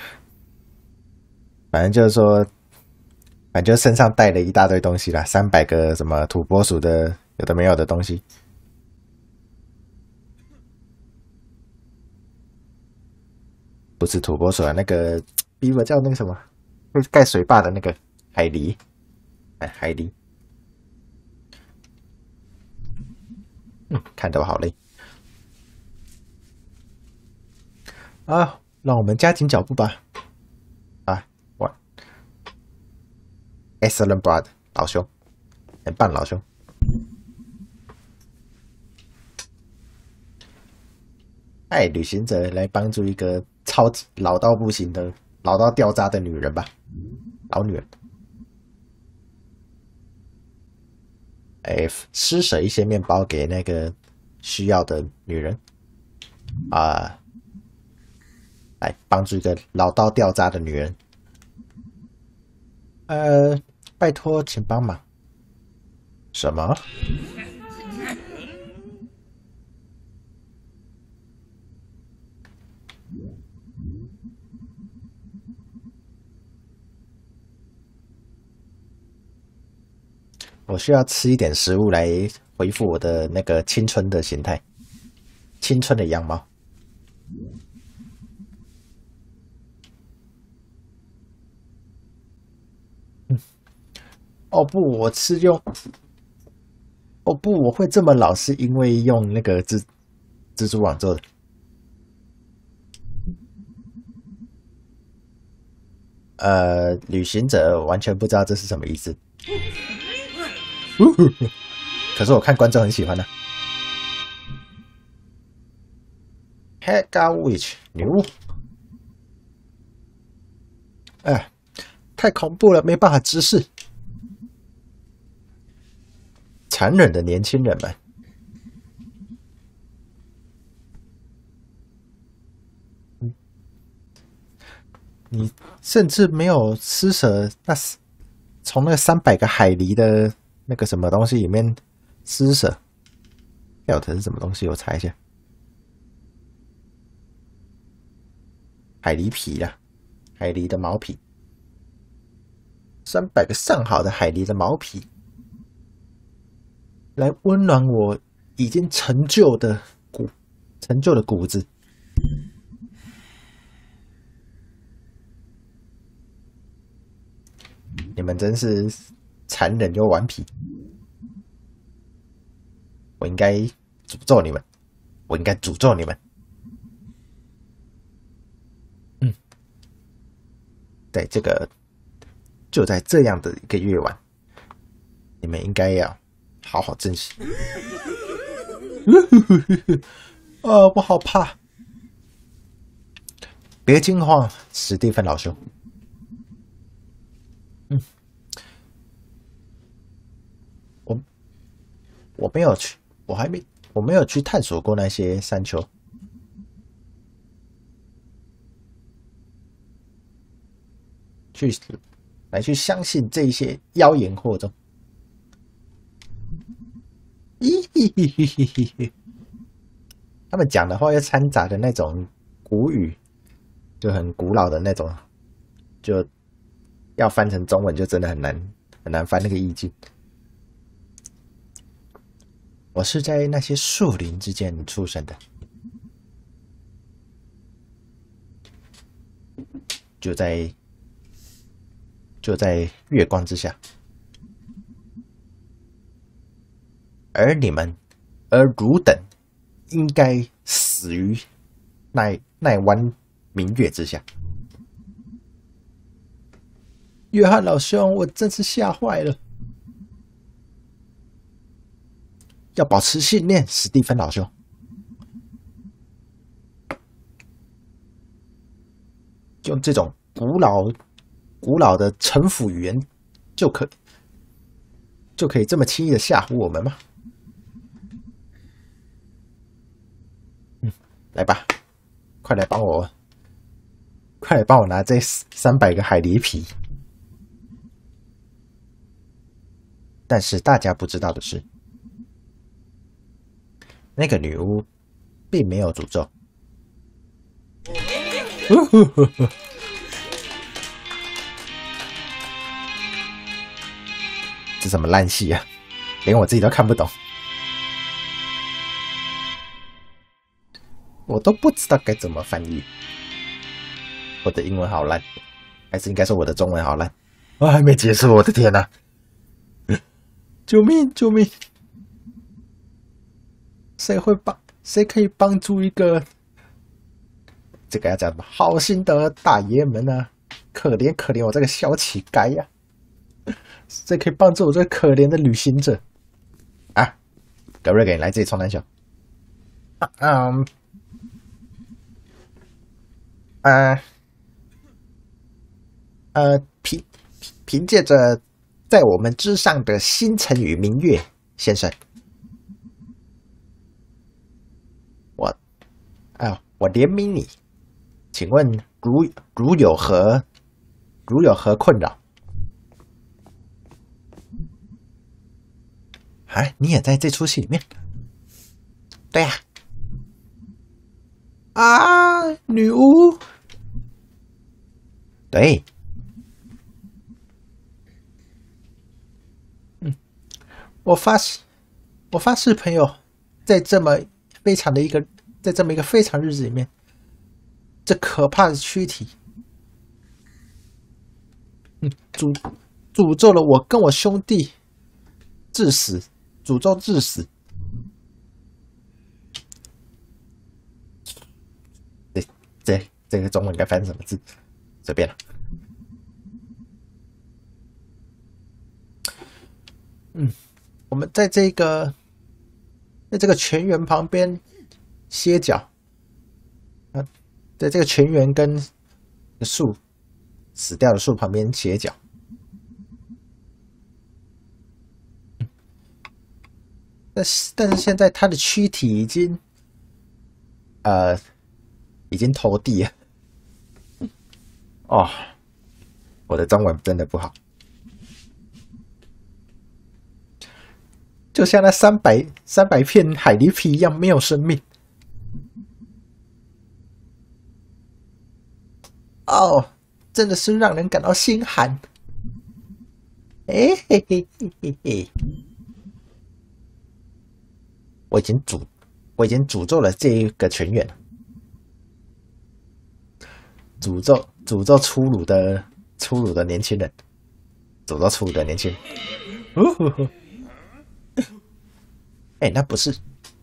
反正就是说，反正就身上带了一大堆东西啦，300个什么土拨鼠的有的没有的东西。不是土拨鼠啊，那个 beaver 叫那个什么，会盖水坝的那个海狸，海狸。看得我好累啊！让我们加紧脚步吧。啊，我 excellent brother， 老兄，很棒，老兄。派旅行者来帮助一个超级老到不行的、老到掉渣的女人吧，老女人。施舍一些面包给那个需要的女人啊，来帮助一个老到掉渣的女人。拜托，请帮忙。什么？我需要吃一点食物来恢复我的那个青春的形态，青春的样貌。哦不，我是用。哦不，我会这么老是因为用那个蜘蛛网做的。旅行者完全不知道这是什么意思。可是我看观众很喜欢呢、Haga Witch 牛，哎，太恐怖了，没办法直视。残忍的年轻人们，你甚至没有施舍从那个300个海狸的那个什么东西里面施舍。belt 是什么东西？我查一下。海狸皮啦，海狸的毛皮，300个上好的海狸的毛皮，来温暖我已经陈旧的骨子。你们真是残忍又顽皮，我应该诅咒你们，我应该诅咒你们。对，这个就在这样的一个夜晚，你们应该要好好珍惜。我好怕。别惊慌，史蒂芬老兄。我没有去，我没有去探索过那些山丘。去相信这些妖言惑众。他们讲的话又掺杂着那种古语，就很古老的那种，就要翻成中文就真的很难翻那个意境。我是在那些树林之间出生的，就在月光之下，而汝等应该死于那湾明月之下。约翰老兄，我真是吓坏了。要保持信念，史蒂芬老兄。用这种古老的城府语言就可以。 就可以这么轻易的吓唬我们吗？来吧，快来帮我拿这300个海狸皮。但是大家不知道的是，那个女巫并没有诅咒。这什么烂戏啊！连我自己都看不懂，我都不知道该怎么翻译。我的英文好烂，还是应该说我的中文好烂？我还没结束，我的天哪！救命！救命！谁可以帮助一个这个要叫什么好心的大爷们啊？可怜可怜我这个小乞丐呀！谁可以帮助我这个可怜的旅行者啊？格瑞给你来这里冲篮球。凭借着在我们之上的星辰与明月，先生，我怜悯你，请问如有何困扰？啊，你也在这出戏里面？对呀。啊，女巫。对。我发誓，朋友，在这么一个非常日子里面，这可怕的躯体，诅咒了我跟我兄弟致死，诅咒致死。这个中文该翻什么字？随便了。我们在这个泉源旁边歇脚，在这个泉源跟死掉的树旁边歇脚。但是现在他的躯体已经投地了。哦，我的中文真的不好。就像那300片海狸皮一样没有生命。哦，真的是让人感到心寒。嘿嘿嘿嘿嘿！我已经诅咒了这一个泉源了，诅咒粗鲁的年轻人，诅咒粗鲁的年轻人。那不是，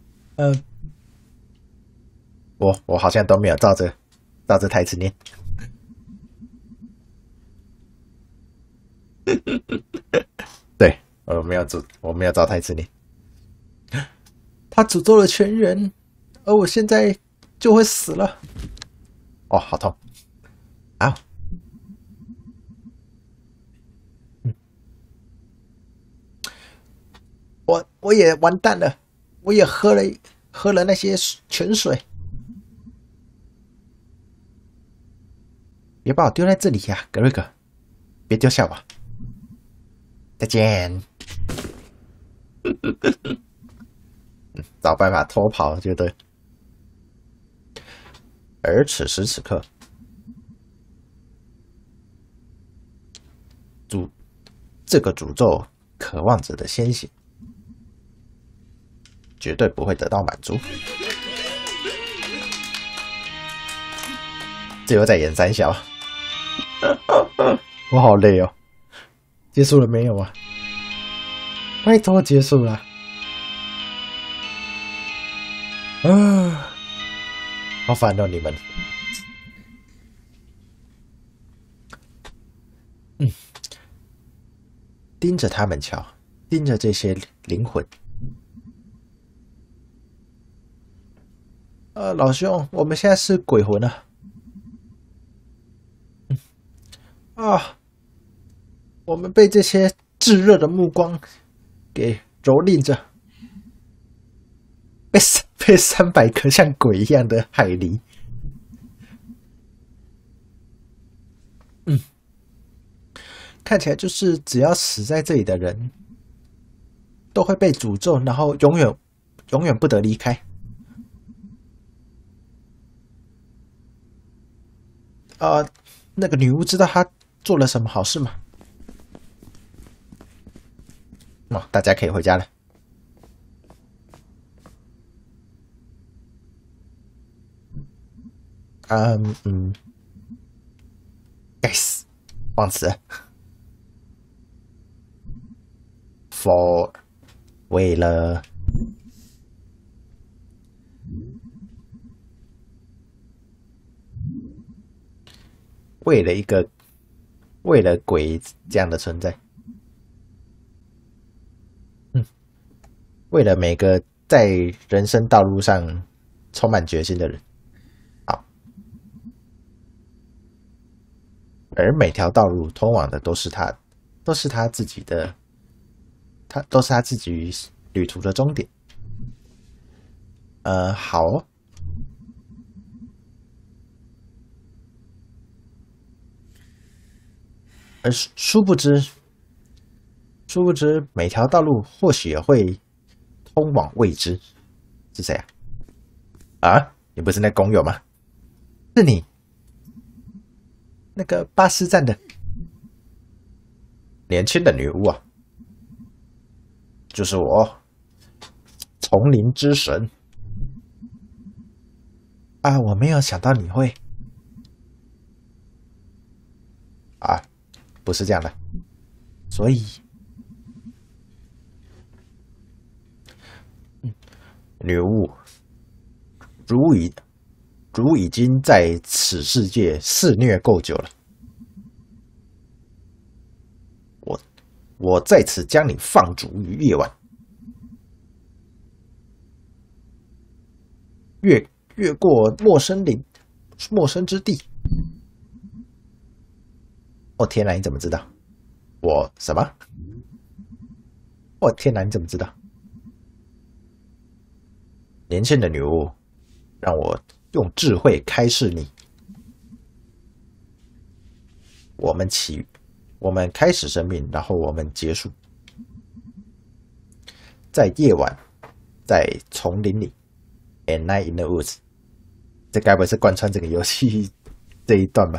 我好像都没有照着台词念。对，我没有照台词念。他诅咒了全员，而我现在就会死了。哦，好痛！啊！我也完蛋了，我也喝了那些泉水。别把我丢在这里呀，格瑞格，别丢下我。再见。找办法偷跑就对。而此时此刻，这个诅咒渴望者的鲜血绝对不会得到满足。这又在演三小。我好累哦。结束了没有啊？拜托结束了。好烦哦，你们。盯着他们瞧，盯着这些灵魂。老兄，我们现在是鬼魂了。我们被这些炙热的目光给蹂躏着，被300颗像鬼一样的海狸。看起来就是只要死在这里的人，都会被诅咒，然后永远不得离开。那个女巫知道她做了什么好事吗？大家可以回家了。该死，忘词了。For 为了鬼这样的存在，为了每个在人生道路上充满决心的人。好，而每条道路通往的都是他自己的。都是他自己旅途的终点。好哦。而殊不知，每条道路或许也会通往未知。是谁啊？你不是那工友吗？是你，那个巴士站的年轻的女巫啊。就是我，丛林之神啊！我没有想到你会不是这样的，所以，女巫如已经在此世界肆虐够久了，我在此将你放逐于夜晚，越过陌生之地。天哪，你怎么知道？我什么？天哪，你怎么知道？年轻的女巫，让我用智慧开示你。我们开始生命，然后我们结束。在夜晚，在丛林里 ，At night in the woods。这该不会是贯穿这个游戏这一段吧？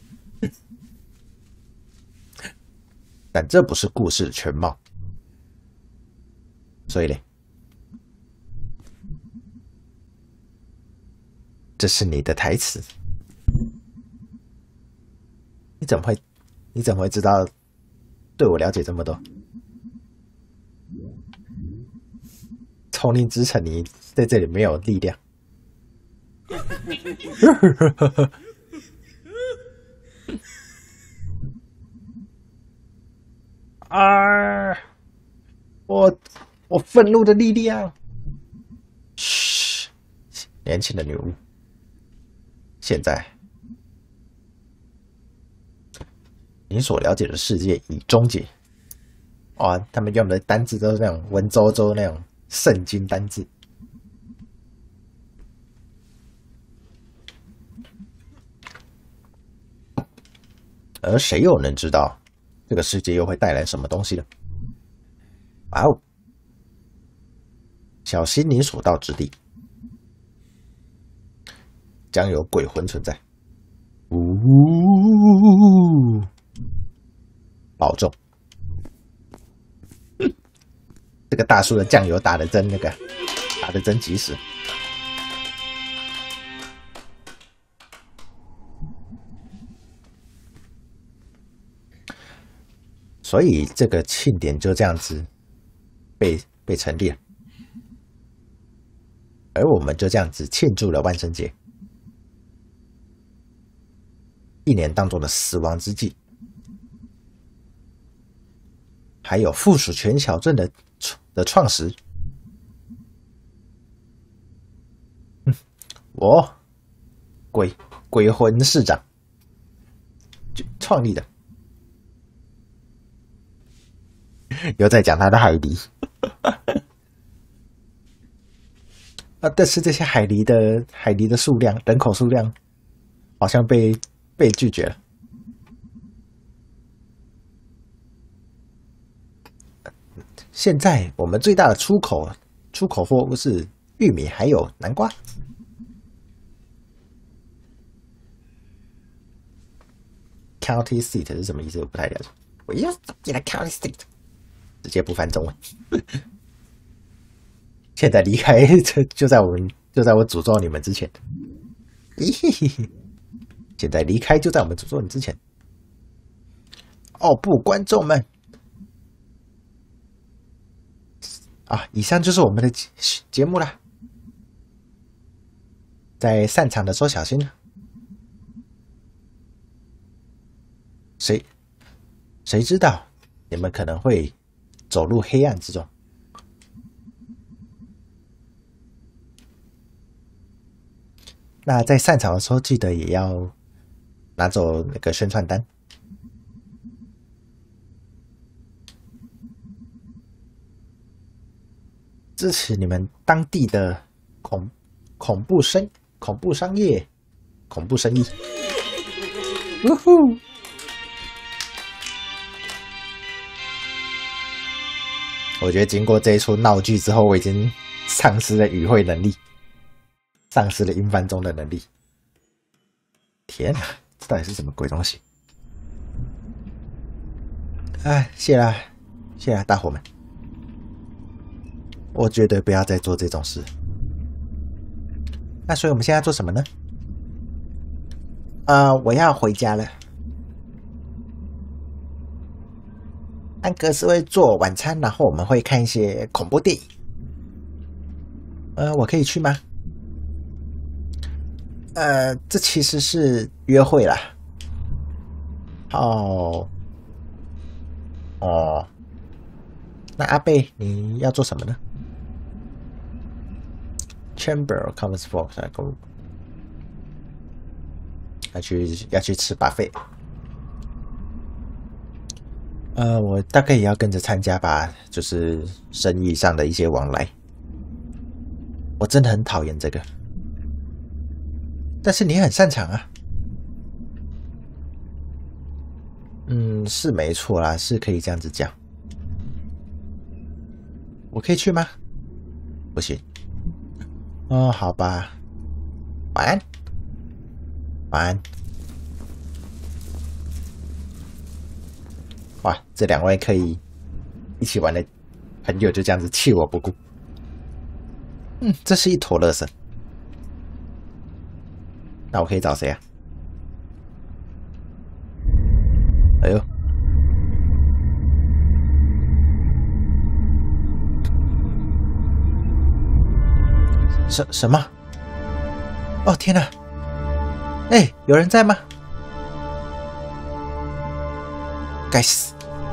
但这不是故事全貌，所以嘞，这是你的台词。你怎么会知道对我了解这么多？丛林之城，你在这里没有力量。我愤怒的力量。嘘，年轻的女巫，现在你所了解的世界已终结。他们用的单字都是那种文绉绉那种圣经单字。而谁又能知道这个世界又会带来什么东西呢？小心你所到之地将有鬼魂存在。保重。这个大叔的酱油打的真及时。所以这个庆典就这样子被成立了，而我们就这样子庆祝了万圣节，一年当中的死亡之际，还有附属权小镇的创始，我鬼魂市长创立的。又在讲他的海狸。 但是这些海狸的数量，人口数量好像被拒绝了。现在我们最大的出口货物是玉米还有南瓜。County seat 是什么意思？我不太了解。我要进来 County seat， 直接不翻中文。现在离开，就在我诅咒你们之前。现在离开就在我们诅咒你之前。哦不，观众们啊，以上就是我们的节目啦。在散场的时候小心。谁知道你们可能会走入黑暗之中。那在散场的时候，记得也要拿走那个宣传单。支持你们当地的恐怖商业、恐怖生意。呜呼！我觉得经过这一出闹剧之后，我已经丧失了语汇能力，丧失了英翻中的能力。天啊，这到底是什么鬼东西？哎，谢啦大伙们，我绝对不要再做这种事。那所以我们现在做什么呢？我要回家了。安格斯会做晚餐，然后我们会看一些恐怖电影。我可以去吗？这其实是约会啦。哦，那阿贝你要做什么呢 ？Chamber comes for 要去吃buffet。我大概也要跟着参加吧，就是生意上的一些往来。我真的很讨厌这个，但是你很擅长啊。是没错啦，是可以这样子讲。我可以去吗？不行。好吧。晚安。晚安。哇，这两位可以一起玩的朋友就这样子弃我不顾。这是一坨垃圾。那我可以找谁啊？哎呦，什么？哦天哪！有人在吗？该死！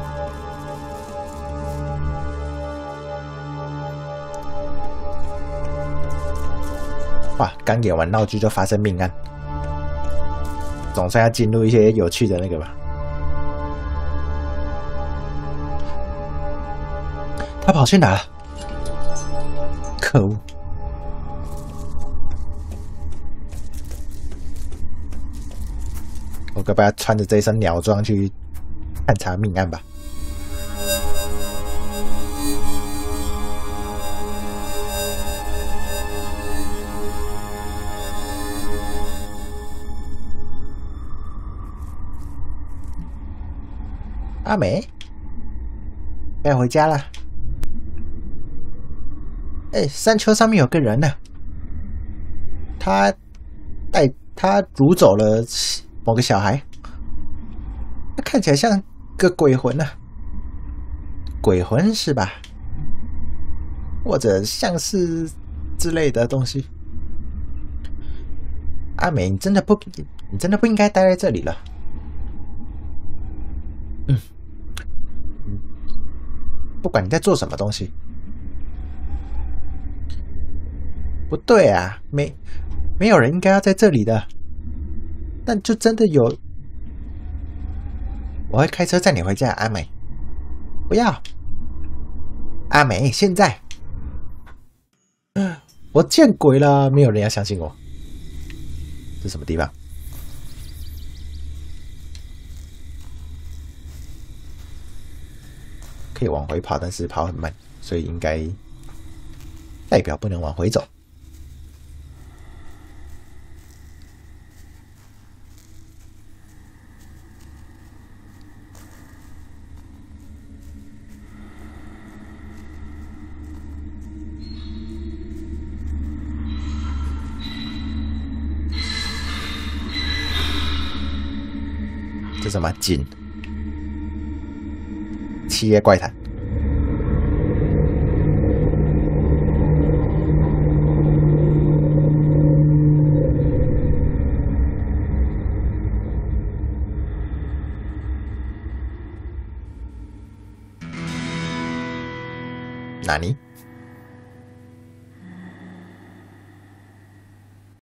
哇，刚演完闹剧就发生命案，总算要进入一些有趣的那个吧。他跑去哪了？可恶！我该不要穿着这一身鸟装去探查命案吧？阿美，该回家了。山丘上面有个人呢，他掳走了某个小孩，他看起来像个鬼魂啊，鬼魂是吧？或者像是之类的东西。阿美，你真的不应该待在这里了。不管你在做什么东西。不对啊，没有人应该要在这里的。但就真的有。我会开车载你回家，阿美。不要。 阿美，现在，我见鬼了！没有人要相信我。这什么地方？可以往回跑，但是跑很慢，所以应该代表不能往回走。这什么锦？七夜怪谈。哪里？